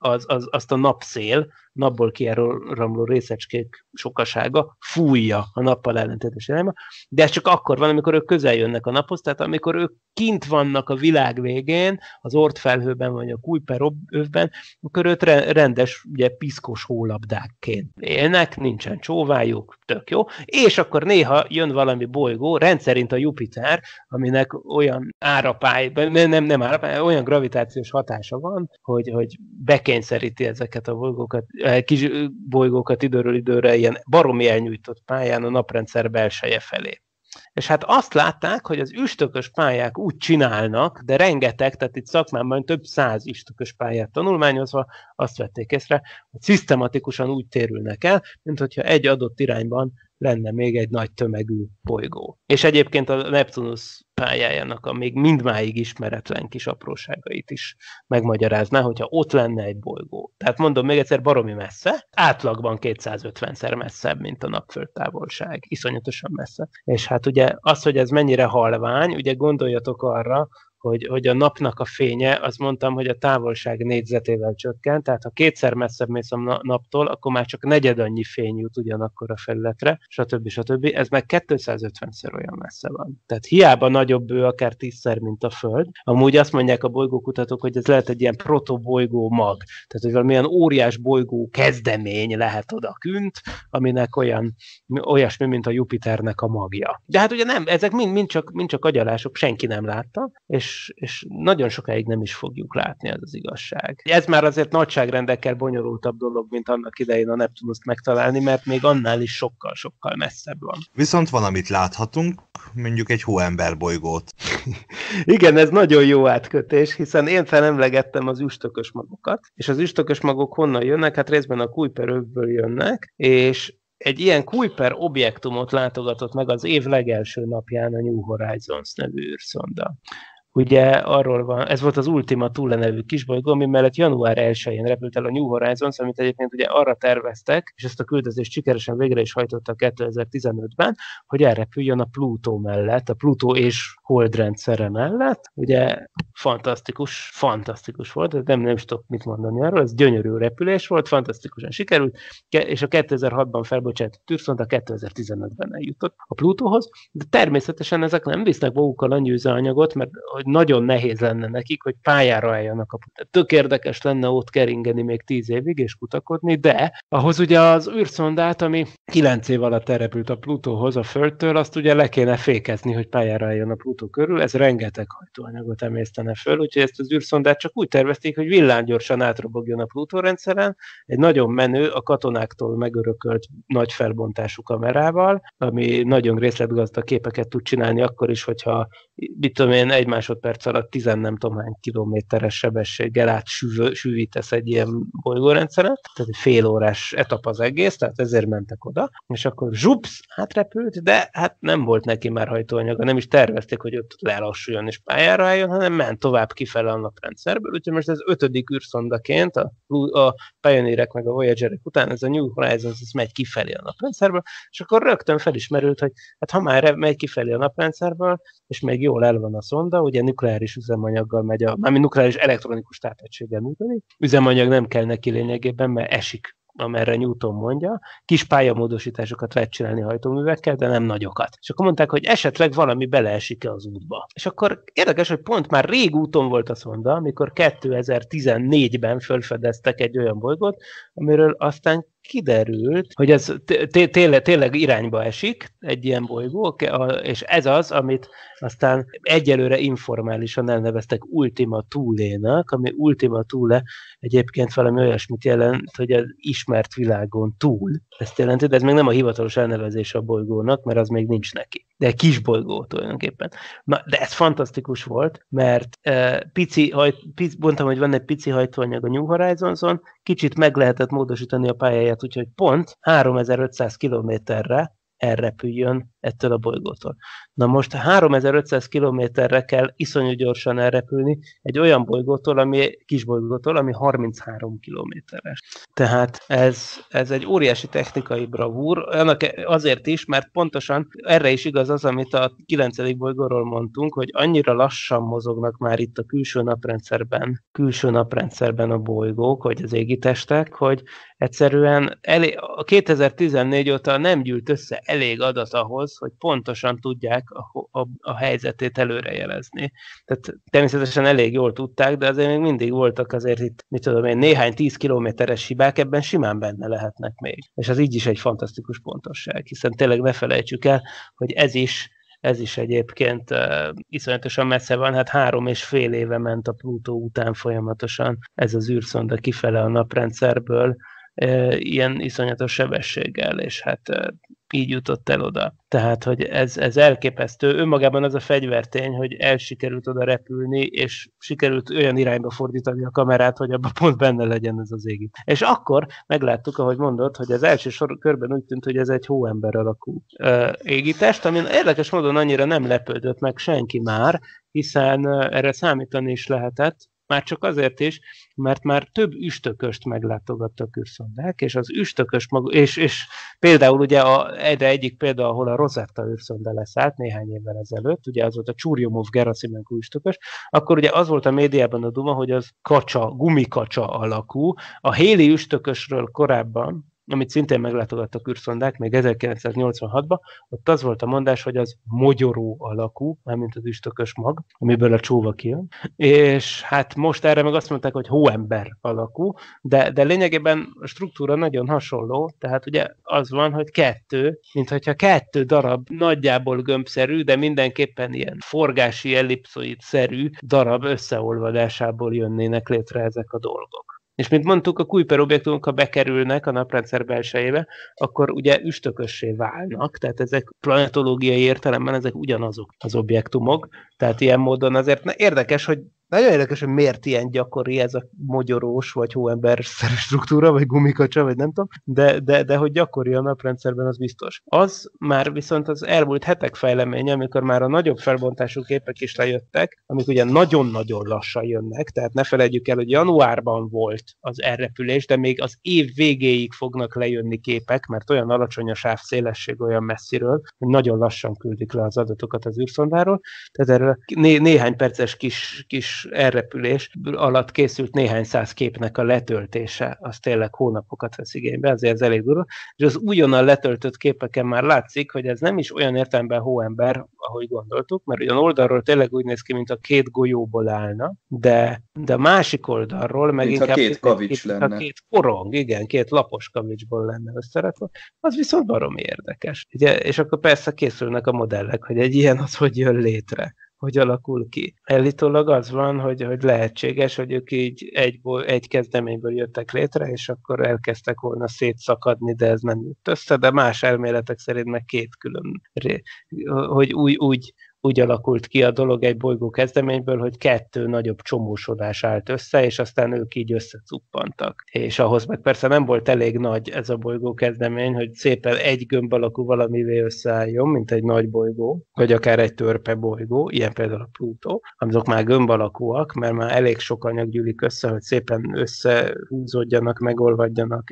azt a napszél, napból kiáramló részecskék sokasága fújja a nappal ellentétes irányba, de ez csak akkor van, amikor ők közel jönnek a naphoz, tehát amikor ők kint vannak a világ végén, az Oort-felhőben vagy a Kuiper-övben, akkor ők rendes, ugye piszkos hólabdákként élnek, nincsen csóvájuk, tök jó, és akkor néha jön valami bolygó, rendszerint a Jupiter, aminek olyan árapály, nem árapály, olyan gravitációs hatása van, hogy bekényszeríti ezeket a bolygókat, kis bolygókat időről időre ilyen baromi elnyújtott pályán a naprendszer belseje felé. És hát azt látták, hogy az üstökös pályák úgy csinálnak, de rengeteg, tehát itt szakmában több 100 üstökös pályát tanulmányozva azt vették észre, hogy szisztematikusan úgy térülnek el, mint hogyha egy adott irányban lenne még egy nagy tömegű bolygó. És egyébként a Neptunusz pályájának a még mindmáig ismeretlen kis apróságait is megmagyarázná, hogyha ott lenne egy bolygó. Tehát mondom még egyszer, baromi messze, átlagban 250-szer messzebb, mint a napföld távolság. Iszonyatosan messze. És hát ugye az, hogy ez mennyire halvány, ugye gondoljatok arra, hogy a napnak a fénye, azt mondtam, hogy a távolság négyzetével csökken, tehát ha kétszer messzebb mész a naptól, akkor már csak negyed annyi fény jut ugyanakkor a felületre, stb. Ez meg 250-szer olyan messze van. Tehát hiába nagyobb ő, akár 10-szer, mint a Föld. Amúgy azt mondják a bolygókutatók, hogy ez lehet egy ilyen protobolygó mag. Tehát, hogy valamilyen óriás bolygó kezdemény lehet odakünt, aminek olyasmi, mint a Jupiternek a magja. De hát ugye nem, ezek mind csak agyalások, senki nem látta, és nagyon sokáig nem is fogjuk látni, ez az igazság. Ez már azért nagyságrendekkel bonyolultabb dolog, mint annak idején a Neptunuszt megtalálni, mert még annál is sokkal-sokkal messzebb van. Viszont van, amit láthatunk, mondjuk egy hóember bolygót. Igen, ez nagyon jó átkötés, hiszen én felemlegettem az üstökös magokat, és az üstökös magok honnan jönnek? Hát részben a Kuiper-övből jönnek, és egy ilyen Kuiper objektumot látogatott meg az év legelső napján a New Horizons nevű űrszonda. Ugye arról van, ez volt az Ultima Thule nevű kisbolygó, ami mellett január 1-én repült el a New Horizons, amit egyébként ugye arra terveztek, és ezt a küldetést sikeresen végre is hajtottak 2015-ben, hogy elrepüljön a Plutó mellett, a Plutó és holdrendszere mellett. Ugye fantasztikus volt, nem is tudok mit mondani arról, ez gyönyörű repülés volt, fantasztikusan sikerült, és a 2006-ban felbocsátott űrszonda 2015-ben eljutott a Plutóhoz, de természetesen ezek nem visznek magukkal annyi üzemanyagot, mert hogy nagyon nehéz lenne nekik, hogy pályára álljanak a Plutón. Tök érdekes lenne ott keringeni még 10 évig és kutakodni, de ahhoz ugye az űrszondát, ami 9 év alatt elrepült a Plutóhoz a Földtől, azt ugye le kéne fékezni, hogy pályára álljon a Plutó körül, ez rengeteg hajtóanyagot emésztene föl, úgyhogy ezt az űrszondát csak úgy tervezték, hogy villámgyorsan átrobogjon a Plutó rendszeren, egy nagyon menő, a katonáktól megörökölt nagy felbontású kamerával, ami nagyon részletgazdag képeket tud csinálni akkor is, hogyha mit tudom én, egy másodperc alatt 10 nem tudom hány kilométeres sebességgel átsűvítesz egy ilyen bolygórendszeren, tehát egy fél órás etap az egész, tehát ezért mentek oda, és akkor zsupsz, átrepült, de hát nem volt neki már hajtóanyaga, nem is tervezték, hogy ott lelassuljon és pályára álljon, hanem ment tovább kifele a naprendszerből, úgyhogy most ez 5. űrszondaként a Pioneerek meg a Voyagerek után ez a New Horizons ez megy kifelé a naprendszerből, és akkor rögtön felismerült, hogy hát ha már megy kifelé a naprendszerből, és még jól el van a szonda, ugye nukleáris üzemanyaggal megy, mármint nukleáris elektronikus tápegységgel működik. Üzemanyag nem kell neki lényegében, mert esik, amerre Newton mondja. Kis pályamódosításokat lehet csinálni hajtóművekkel, de nem nagyokat. És akkor mondták, hogy esetleg valami beleesik-e az útba. És akkor érdekes, hogy pont már rég úton volt a szonda, amikor 2014-ben felfedeztek egy olyan bolygót, amiről aztán kiderült, hogy ez tényleg irányba esik, egy ilyen bolygó, és ez az, amit aztán egyelőre informálisan elneveztek Ultima Thule-nak, ami Ultima Thule egyébként valami olyasmit jelent, hogy az ismert világon túl. Ezt jelenti, de ez még nem a hivatalos elnevezése a bolygónak, mert az még nincs neki. De egy kis bolygó tulajdonképpen. Na, de ez fantasztikus volt, mert mondtam, hogy van egy pici hajtóanyag a New Horizonson, kicsit meg lehetett módosítani a pályáját, úgyhogy pont 3500 kilométerre elrepüljön ettől a bolygótól. Na most 3500 kilométerre kell iszonyú gyorsan elrepülni egy olyan kisbolygótól, ami 33 kilométeres. Tehát ez egy óriási technikai bravúr, azért is, mert pontosan erre is igaz az, amit a 9. bolygóról mondtunk, hogy annyira lassan mozognak már itt a külső naprendszerben a bolygók, vagy az égitestek, hogy egyszerűen a 2014 óta nem gyűlt össze elég adat ahhoz, hogy pontosan tudják a helyzetét előrejelezni. Tehát természetesen elég jól tudták, de azért még mindig voltak azért itt, néhány 10 kilométeres hibák, ebben simán benne lehetnek még. És az így is egy fantasztikus pontosság, hiszen tényleg ne felejtsük el, hogy ez is egyébként iszonyatosan messze van, hát 3,5 éve ment a Plutó után folyamatosan ez az űrszonda kifele a naprendszerből, ilyen iszonyatos sebességgel, és hát így jutott el oda. Tehát, hogy ez elképesztő. Önmagában az a fegyvertény, hogy sikerült oda repülni, és sikerült olyan irányba fordítani a kamerát, hogy abban pont benne legyen ez az égi. És akkor megláttuk, ahogy mondod, hogy az első körben úgy tűnt, hogy ez egy hóember alakú égitest, amin érdekes módon annyira nem lepődött meg senki már, hiszen erre számítani is lehetett, már csak azért is, mert már több üstököst meglátogattak űrszondák, és az üstökös és például ugye egyik példa, ahol a Rosetta űrszonda leszállt néhány évvel ezelőtt, ugye az volt a Churyumov-Gerasimenko üstökös, akkor ugye az volt a médiában a duma, hogy az gumikacsa alakú. A Halley üstökösről korábban, amit szintén meglátogattak űrszondák, még 1986-ban, ott az volt a mondás, hogy az mogyoró alakú, mármint az üstökös mag, amiből a csóva kijön, és hát most erre meg azt mondták, hogy hóember alakú, de lényegében a struktúra nagyon hasonló, tehát ugye az van, hogy mintha 2 darab nagyjából gömbszerű, de mindenképpen ilyen forgási ellipszoid-szerű darab összeolvadásából jönnének létre ezek a dolgok. És mint mondtuk, a Kuiper objektumok, ha bekerülnek a naprendszer belsejébe, akkor ugye üstökössé válnak, tehát ezek planetológiai értelemben ezek ugyanazok az objektumok, tehát ilyen módon azért érdekes, hogy nagyon érdekes, hogy miért ilyen gyakori ez a mogyorós, vagy hóember-szerű struktúra, vagy gumikacsa, vagy nem tudom, de hogy gyakori a naprendszerben, az biztos. Az már viszont az elmúlt hetek fejleménye, amikor már a nagyobb felbontású képek is lejöttek, amik ugye nagyon-nagyon lassan jönnek, tehát ne felejtjük el, hogy januárban volt az elrepülés, de még az év végéig fognak lejönni képek, mert olyan alacsony a sávszélesség olyan messziről, hogy nagyon lassan küldik le az adatokat az űrszondáról, tehát erről néhány perces kis elrepülés alatt készült néhány száz képnek a letöltése, az tényleg hónapokat vesz igénybe, azért ez elég durva, és az újonnan letöltött képeken már látszik, hogy ez nem is olyan értelemben hóember, ahogy gondoltuk, mert ugyan oldalról tényleg úgy néz ki, mint a 2 golyóból állna, de a másik oldalról meg mint inkább 2 kavics lenne. 2 korong, igen, 2 lapos kavicsból lenne összerakva, az viszont baromi érdekes. Ugye, és akkor persze készülnek a modellek, hogy egy ilyen az hogy jön létre, hogy alakul ki. Állítólag az van, hogy lehetséges, hogy ők így egy kezdeményből jöttek létre, és akkor elkezdtek volna szétszakadni, de ez nem jött össze, de más elméletek szerint meg 2 külön, hogy úgy alakult ki a dolog egy bolygó kezdeményből, hogy 2 nagyobb csomósodás állt össze, és aztán ők így összecuppantak. És ahhoz meg persze nem volt elég nagy ez a bolygó kezdemény, hogy szépen egy gömb alakú valamivé összeálljon, mint egy nagy bolygó, vagy akár egy törpe bolygó, ilyen például a Plutó, azok már gömb alakúak, mert már elég sok anyag gyűlik össze, hogy szépen összehúzódjanak, megolvadjanak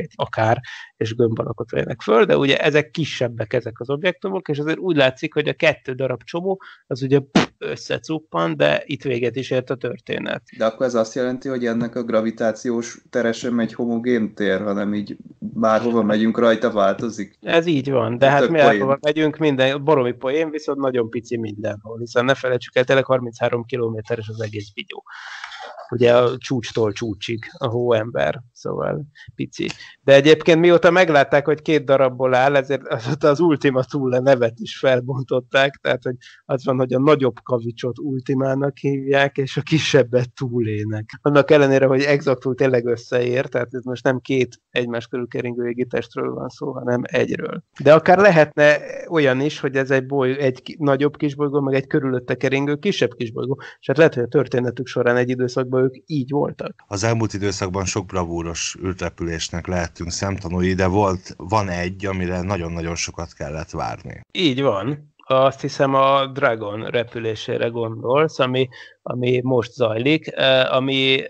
és gömb alakot vegyenek föl, de ugye ezek kisebbek, ezek az objektumok, és azért úgy látszik, hogy a 2 darab csomó az ugye összecuppan, de itt véget is ért a történet. De akkor ez azt jelenti, hogy ennek a gravitációs tere sem egy homogén tér, hanem így bárhova megyünk rajta változik? Ez így van, de hát mi bárhova megyünk, minden baromi poén, viszont nagyon pici mindenhol, hiszen ne felejtsük el, tényleg 33 kilométeres az egész vigyó. Ugye a csúcstól csúcsig a hóember, szóval pici. De egyébként mióta meglátták, hogy 2 darabból áll, ezért az Ultima Thule nevet is felbontották, tehát hogy az van, hogy a nagyobb kavicsot Ultimának hívják, és a kisebbet Thulének. Annak ellenére, hogy exaktul tényleg összeér, tehát ez most nem 2 egymás körül keringő égitestről van szó, hanem egyről. De akár lehetne olyan is, hogy ez egy nagyobb kisbolygó, meg egy körülötte keringő kisebb kisbolygó, és hát lehet, hogy a történetük során egy időszakban abban ők így voltak. Az elmúlt időszakban sok bravúros űrrepülésnek lehetünk szemtanúi, de van egy, amire nagyon-nagyon sokat kellett várni. Így van. Azt hiszem a Dragon repülésére gondolsz, ami most zajlik, ami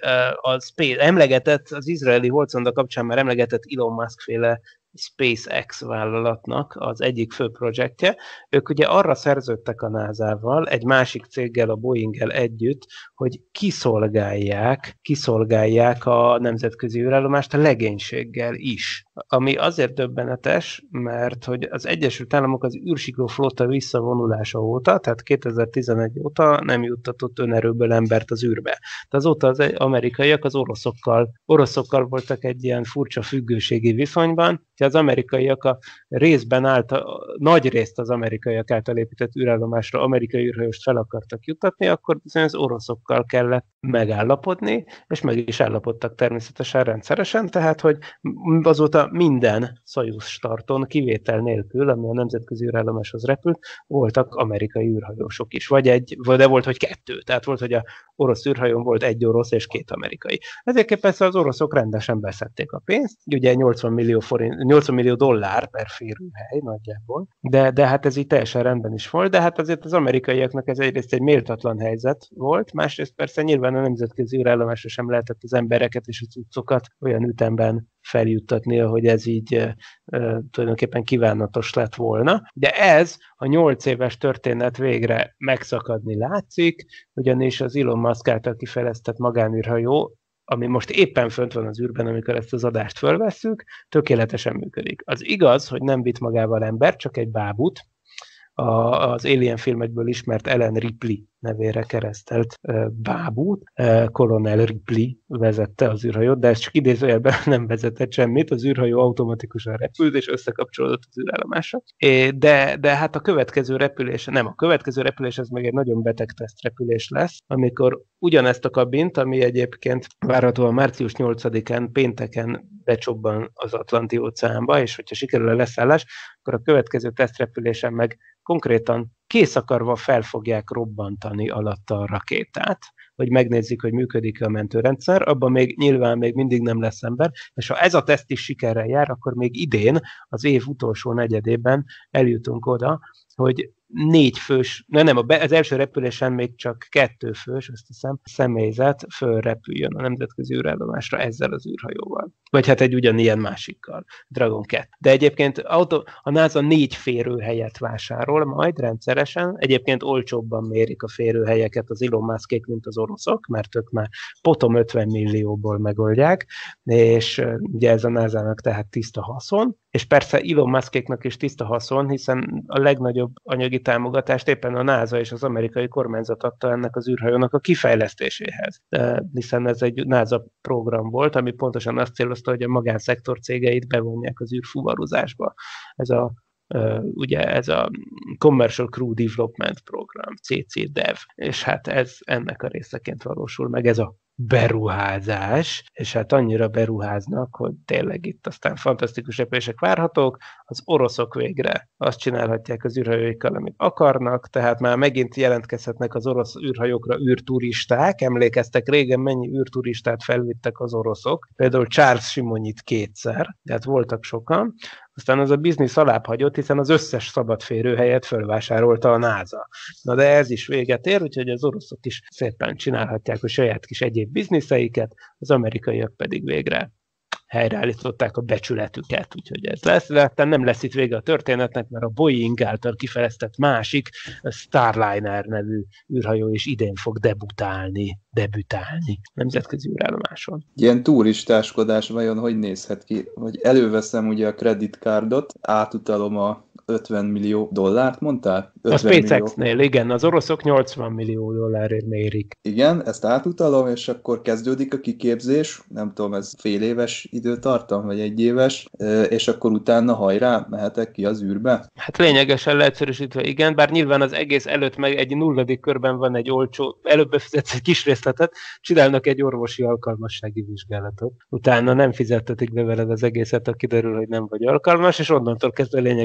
az izraeli holdszonda kapcsán már emlegetett Elon Musk-féle SpaceX vállalatnak az egyik fő projektje. Ők ugye arra szerződtek a NASA-val, egy másik céggel, a Boeing-el együtt, hogy kiszolgálják a nemzetközi űrállomást a legénységgel is. Ami azért döbbenetes, mert hogy az Egyesült Államok az űrsikló flotta visszavonulása óta, tehát 2011 óta nem juttatott önerőből embert az űrbe. De azóta az amerikaiak az oroszokkal voltak egy ilyen furcsa függőségi viszonyban, az amerikaiak nagy részt az amerikaiak által épített űrállomásra amerikai űrhajóst fel akartak juttatni, akkor bizony az oroszokkal kellett megállapodni, és meg is állapodtak természetesen rendszeresen, tehát hogy azóta minden Szojuz starton kivétel nélkül, ami a nemzetközi űrállomáshoz repült, voltak amerikai űrhajósok is, de volt, hogy 2, tehát volt, hogy a orosz űrhajón volt 1 orosz és 2 amerikai. Ezért persze az oroszok rendesen beszedték a pénzt, ugye 80 millió dollár per férőhely nagyjából, de hát ez így teljesen rendben is volt, de hát azért az amerikaiaknak ez egyrészt egy méltatlan helyzet volt, másrészt persze nyilván a nemzetközi űrállomásra sem lehetett az embereket és a cuccokat olyan ütemben feljuttatni, hogy ez így tulajdonképpen kívánatos lett volna. De ez a 8 éves történet végre megszakadni látszik, ugyanis az Elon Musk által kifejlesztett magánűrhajó, ami most éppen fönt van az űrben, amikor ezt az adást fölvesszük, tökéletesen működik. Az igaz, hogy nem vitt magával ember, csak egy bábút, az Alien filmekből ismert Ellen Ripley nevére keresztelt bábút. Colonel Ripley vezette az űrhajót, de ez csak idézőjelben nem vezetett semmit, az űrhajó automatikusan repült, és összekapcsolódott az űrállomásra. De hát a következő repülés ez meg egy nagyon beteg tesztrepülés lesz, amikor ugyanezt a kabint, ami egyébként várhatóan március 8-án pénteken becsobban az Atlanti-óceánba, és hogyha sikerül a leszállás, akkor a következő tesztrepülésen meg konkrétan kész akarva fel fogják robbantani alatta a rakétát, hogy megnézzük, hogy működik a mentőrendszer, abban nyilván még mindig nem lesz ember, és ha ez a teszt is sikerrel jár, akkor még idén, az év utolsó negyedében eljutunk oda, hogy 4 fős, az első repülésen még csak 2 fős, azt hiszem, személyzet fölrepüljön a nemzetközi űrállomásra ezzel az űrhajóval. Vagy hát egy ugyanilyen másikkal, Dragon 2. De egyébként a NASA 4 férőhelyet vásárol majd rendszeresen, egyébként olcsóbban mérik a férőhelyeket az Elon Muskék, mint az oroszok, mert ők már potom 50 millióból megoldják, és ugye ez a NASA-nak tehát tiszta haszon, és persze Elon Muskéknak is tiszta haszon, hiszen a legnagyobb anyagi támogatást éppen a NASA és az amerikai kormányzat adta ennek az űrhajónak a kifejlesztéséhez. Hiszen ez egy NASA program volt, ami pontosan azt célozta, hogy a magánszektor cégeit bevonják az űrfuvarozásba. Ez a Commercial Crew Development Program, CCDEV, és hát ez ennek a részeként valósul meg, ez a beruházás, és hát annyira beruháznak, hogy tényleg itt aztán fantasztikus repülések várhatók, az oroszok végre azt csinálhatják az űrhajóikkal, amit akarnak, tehát már megint jelentkezhetnek az orosz űrhajókra űrturisták, emlékeztek régen mennyi űrturistát felvittek az oroszok, például Charles Simonyit 2-szer, tehát voltak sokan, aztán az a biznisz alább hagyott, hiszen az összes szabad férőhelyet fölvásárolta a NASA. Na de ez is véget ér, úgyhogy az oroszok is szépen csinálhatják a saját kis egyéb bizniszeiket, az amerikaiak pedig végre helyreállították a becsületüket, úgyhogy ez lesz, de aztán nem lesz itt vége a történetnek, mert a Boeing által kifejlesztett másik Starliner nevű űrhajó is idén fog debütálni nemzetközi űrállomáson. Ilyen turistáskodás vajon hogy nézhet ki? Hogy előveszem ugye a kreditkártot, átutalom a 50 millió dollárt, mondtál? A SpaceX-nél, igen, az oroszok 80 millió dollárért mérik. Igen, ezt átutalom, és akkor kezdődik a kiképzés, nem tudom, ez fél éves időtartam, vagy 1 éves, és akkor utána hajrá, mehetek ki az űrbe? Hát lényegesen leegyszerűsítve igen, bár nyilván az egész előtt meg egy 0. körben van egy olcsó, előbb befizetsz egy kis részletet, csinálnak egy orvosi alkalmassági vizsgálatot. Utána nem fizettetik be veled az egészet, ha kiderül, hogy nem vagy alkalmas, és onnantól kezdve lényegében úgy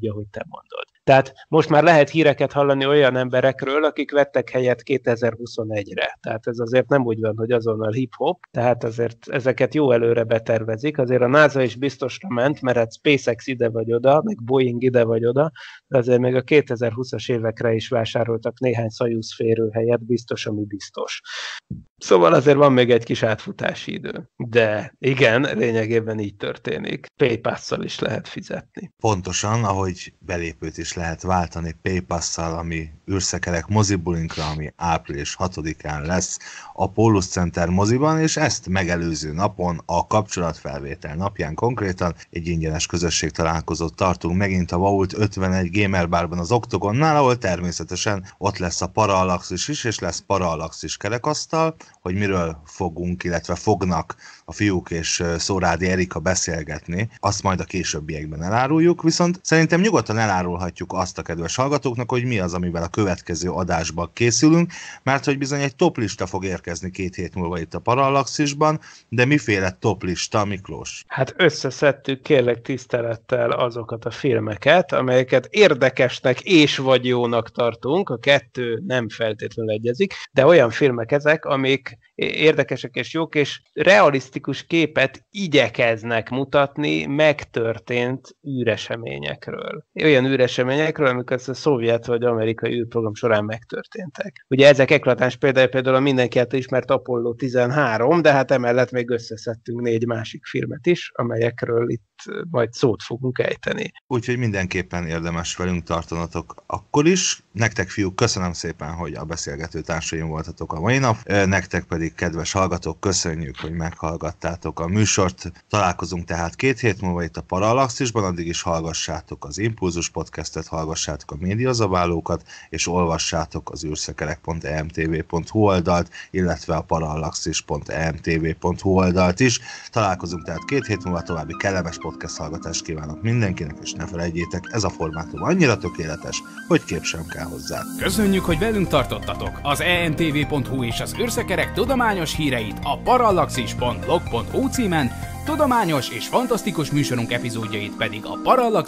úgy, ahogy te mondod. Tehát most már lehet híreket hallani olyan emberekről, akik vettek helyet 2021-re. Tehát ez azért nem úgy van, hogy azonnal hip-hop, tehát azért ezeket jó előre betervezik. Azért a NASA is biztosra ment, mert hát SpaceX ide vagy oda, meg Boeing ide vagy oda, de azért még a 2020-as évekre is vásároltak néhány Soyuz férőhelyet, biztos, ami biztos. Szóval azért van még egy kis átfutási idő. De igen, lényegében így történik. PayPass-szal is lehet fizetni. Pontosan, ahogy belépőt is lehet váltani PayPass-szal, ami űrszekerek mozibulinkra, ami április 6-án lesz a Pólus Center moziban, és ezt megelőző napon, a kapcsolatfelvétel napján konkrétan egy ingyenes közösségtalálkozót tartunk megint a Vault 51 Gamer Barban az Oktogonnál, ahol természetesen ott lesz a Parallaxis is, és lesz Parallaxis kerekasztal, hogy miről fogunk, illetve fognak a fiúk és Szórádi Erika beszélgetni, azt majd a későbbiekben eláruljuk, viszont szerintem nyugodtan elárulhatjuk azt a kedves hallgatóknak, hogy mi az, amivel a következő adásban készülünk, mert hogy bizony egy toplista fog érkezni 2 hét múlva itt a Parallaxisban, de miféle toplista, Miklós? Hát összeszedtük kérlek tisztelettel azokat a filmeket, amelyeket érdekesnek és vagy jónak tartunk, a kettő nem feltétlenül egyezik, de olyan filmek ezek, amik érdekesek és jók, és realisztikus képet igyekeznek mutatni megtörtént űreseményekről. Olyan űreseményekről, amik a szovjet vagy amerikai űrprogram során megtörténtek. Ugye ezek eklatáns például a mindenki által ismert Apollo 13, de hát emellett még összeszedtünk 4 másik filmet is, amelyekről itt majd szót fogunk ejteni. Úgyhogy mindenképpen érdemes velünk tartanatok akkor is. Nektek fiúk, köszönöm szépen, hogy a beszélgető társaim voltatok a mai nap. Nektek pedig, kedves hallgatók, köszönjük, hogy meghallgattátok a műsort. Találkozunk tehát 2 hét múlva itt a Parallaxisban, addig is hallgassátok az Impulzus podcastet, hallgassátok a médiazabálókat, és olvassátok az űrszekerek.emtv.hu oldalt, illetve a parallaxis.emtv.hu oldalt is. Találkozunk tehát 2 hét múlva, további kellemes podcast hallgatást kívánok mindenkinek, és ne felejtjétek, ez a formátum annyira tökéletes, hogy kép sem kell hozzá. Köszönjük, hogy velünk tartottatok! Az emtv.hu és az űrszekerek tudományos híreit a parallaxis.blog.hu címen, tudományos és fantasztikus műsorunk epizódjait pedig a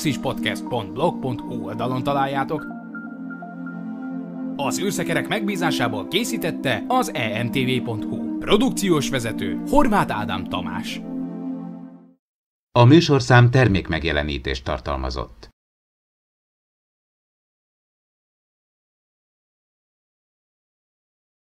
parallaxispodcast.blog.hu oldalon találjátok. Az űrszekerek megbízásából készítette az emtv.hu. Produkciós vezető Horváth Ádám Tamás. A műsorszám termékmegjelenítést tartalmazott.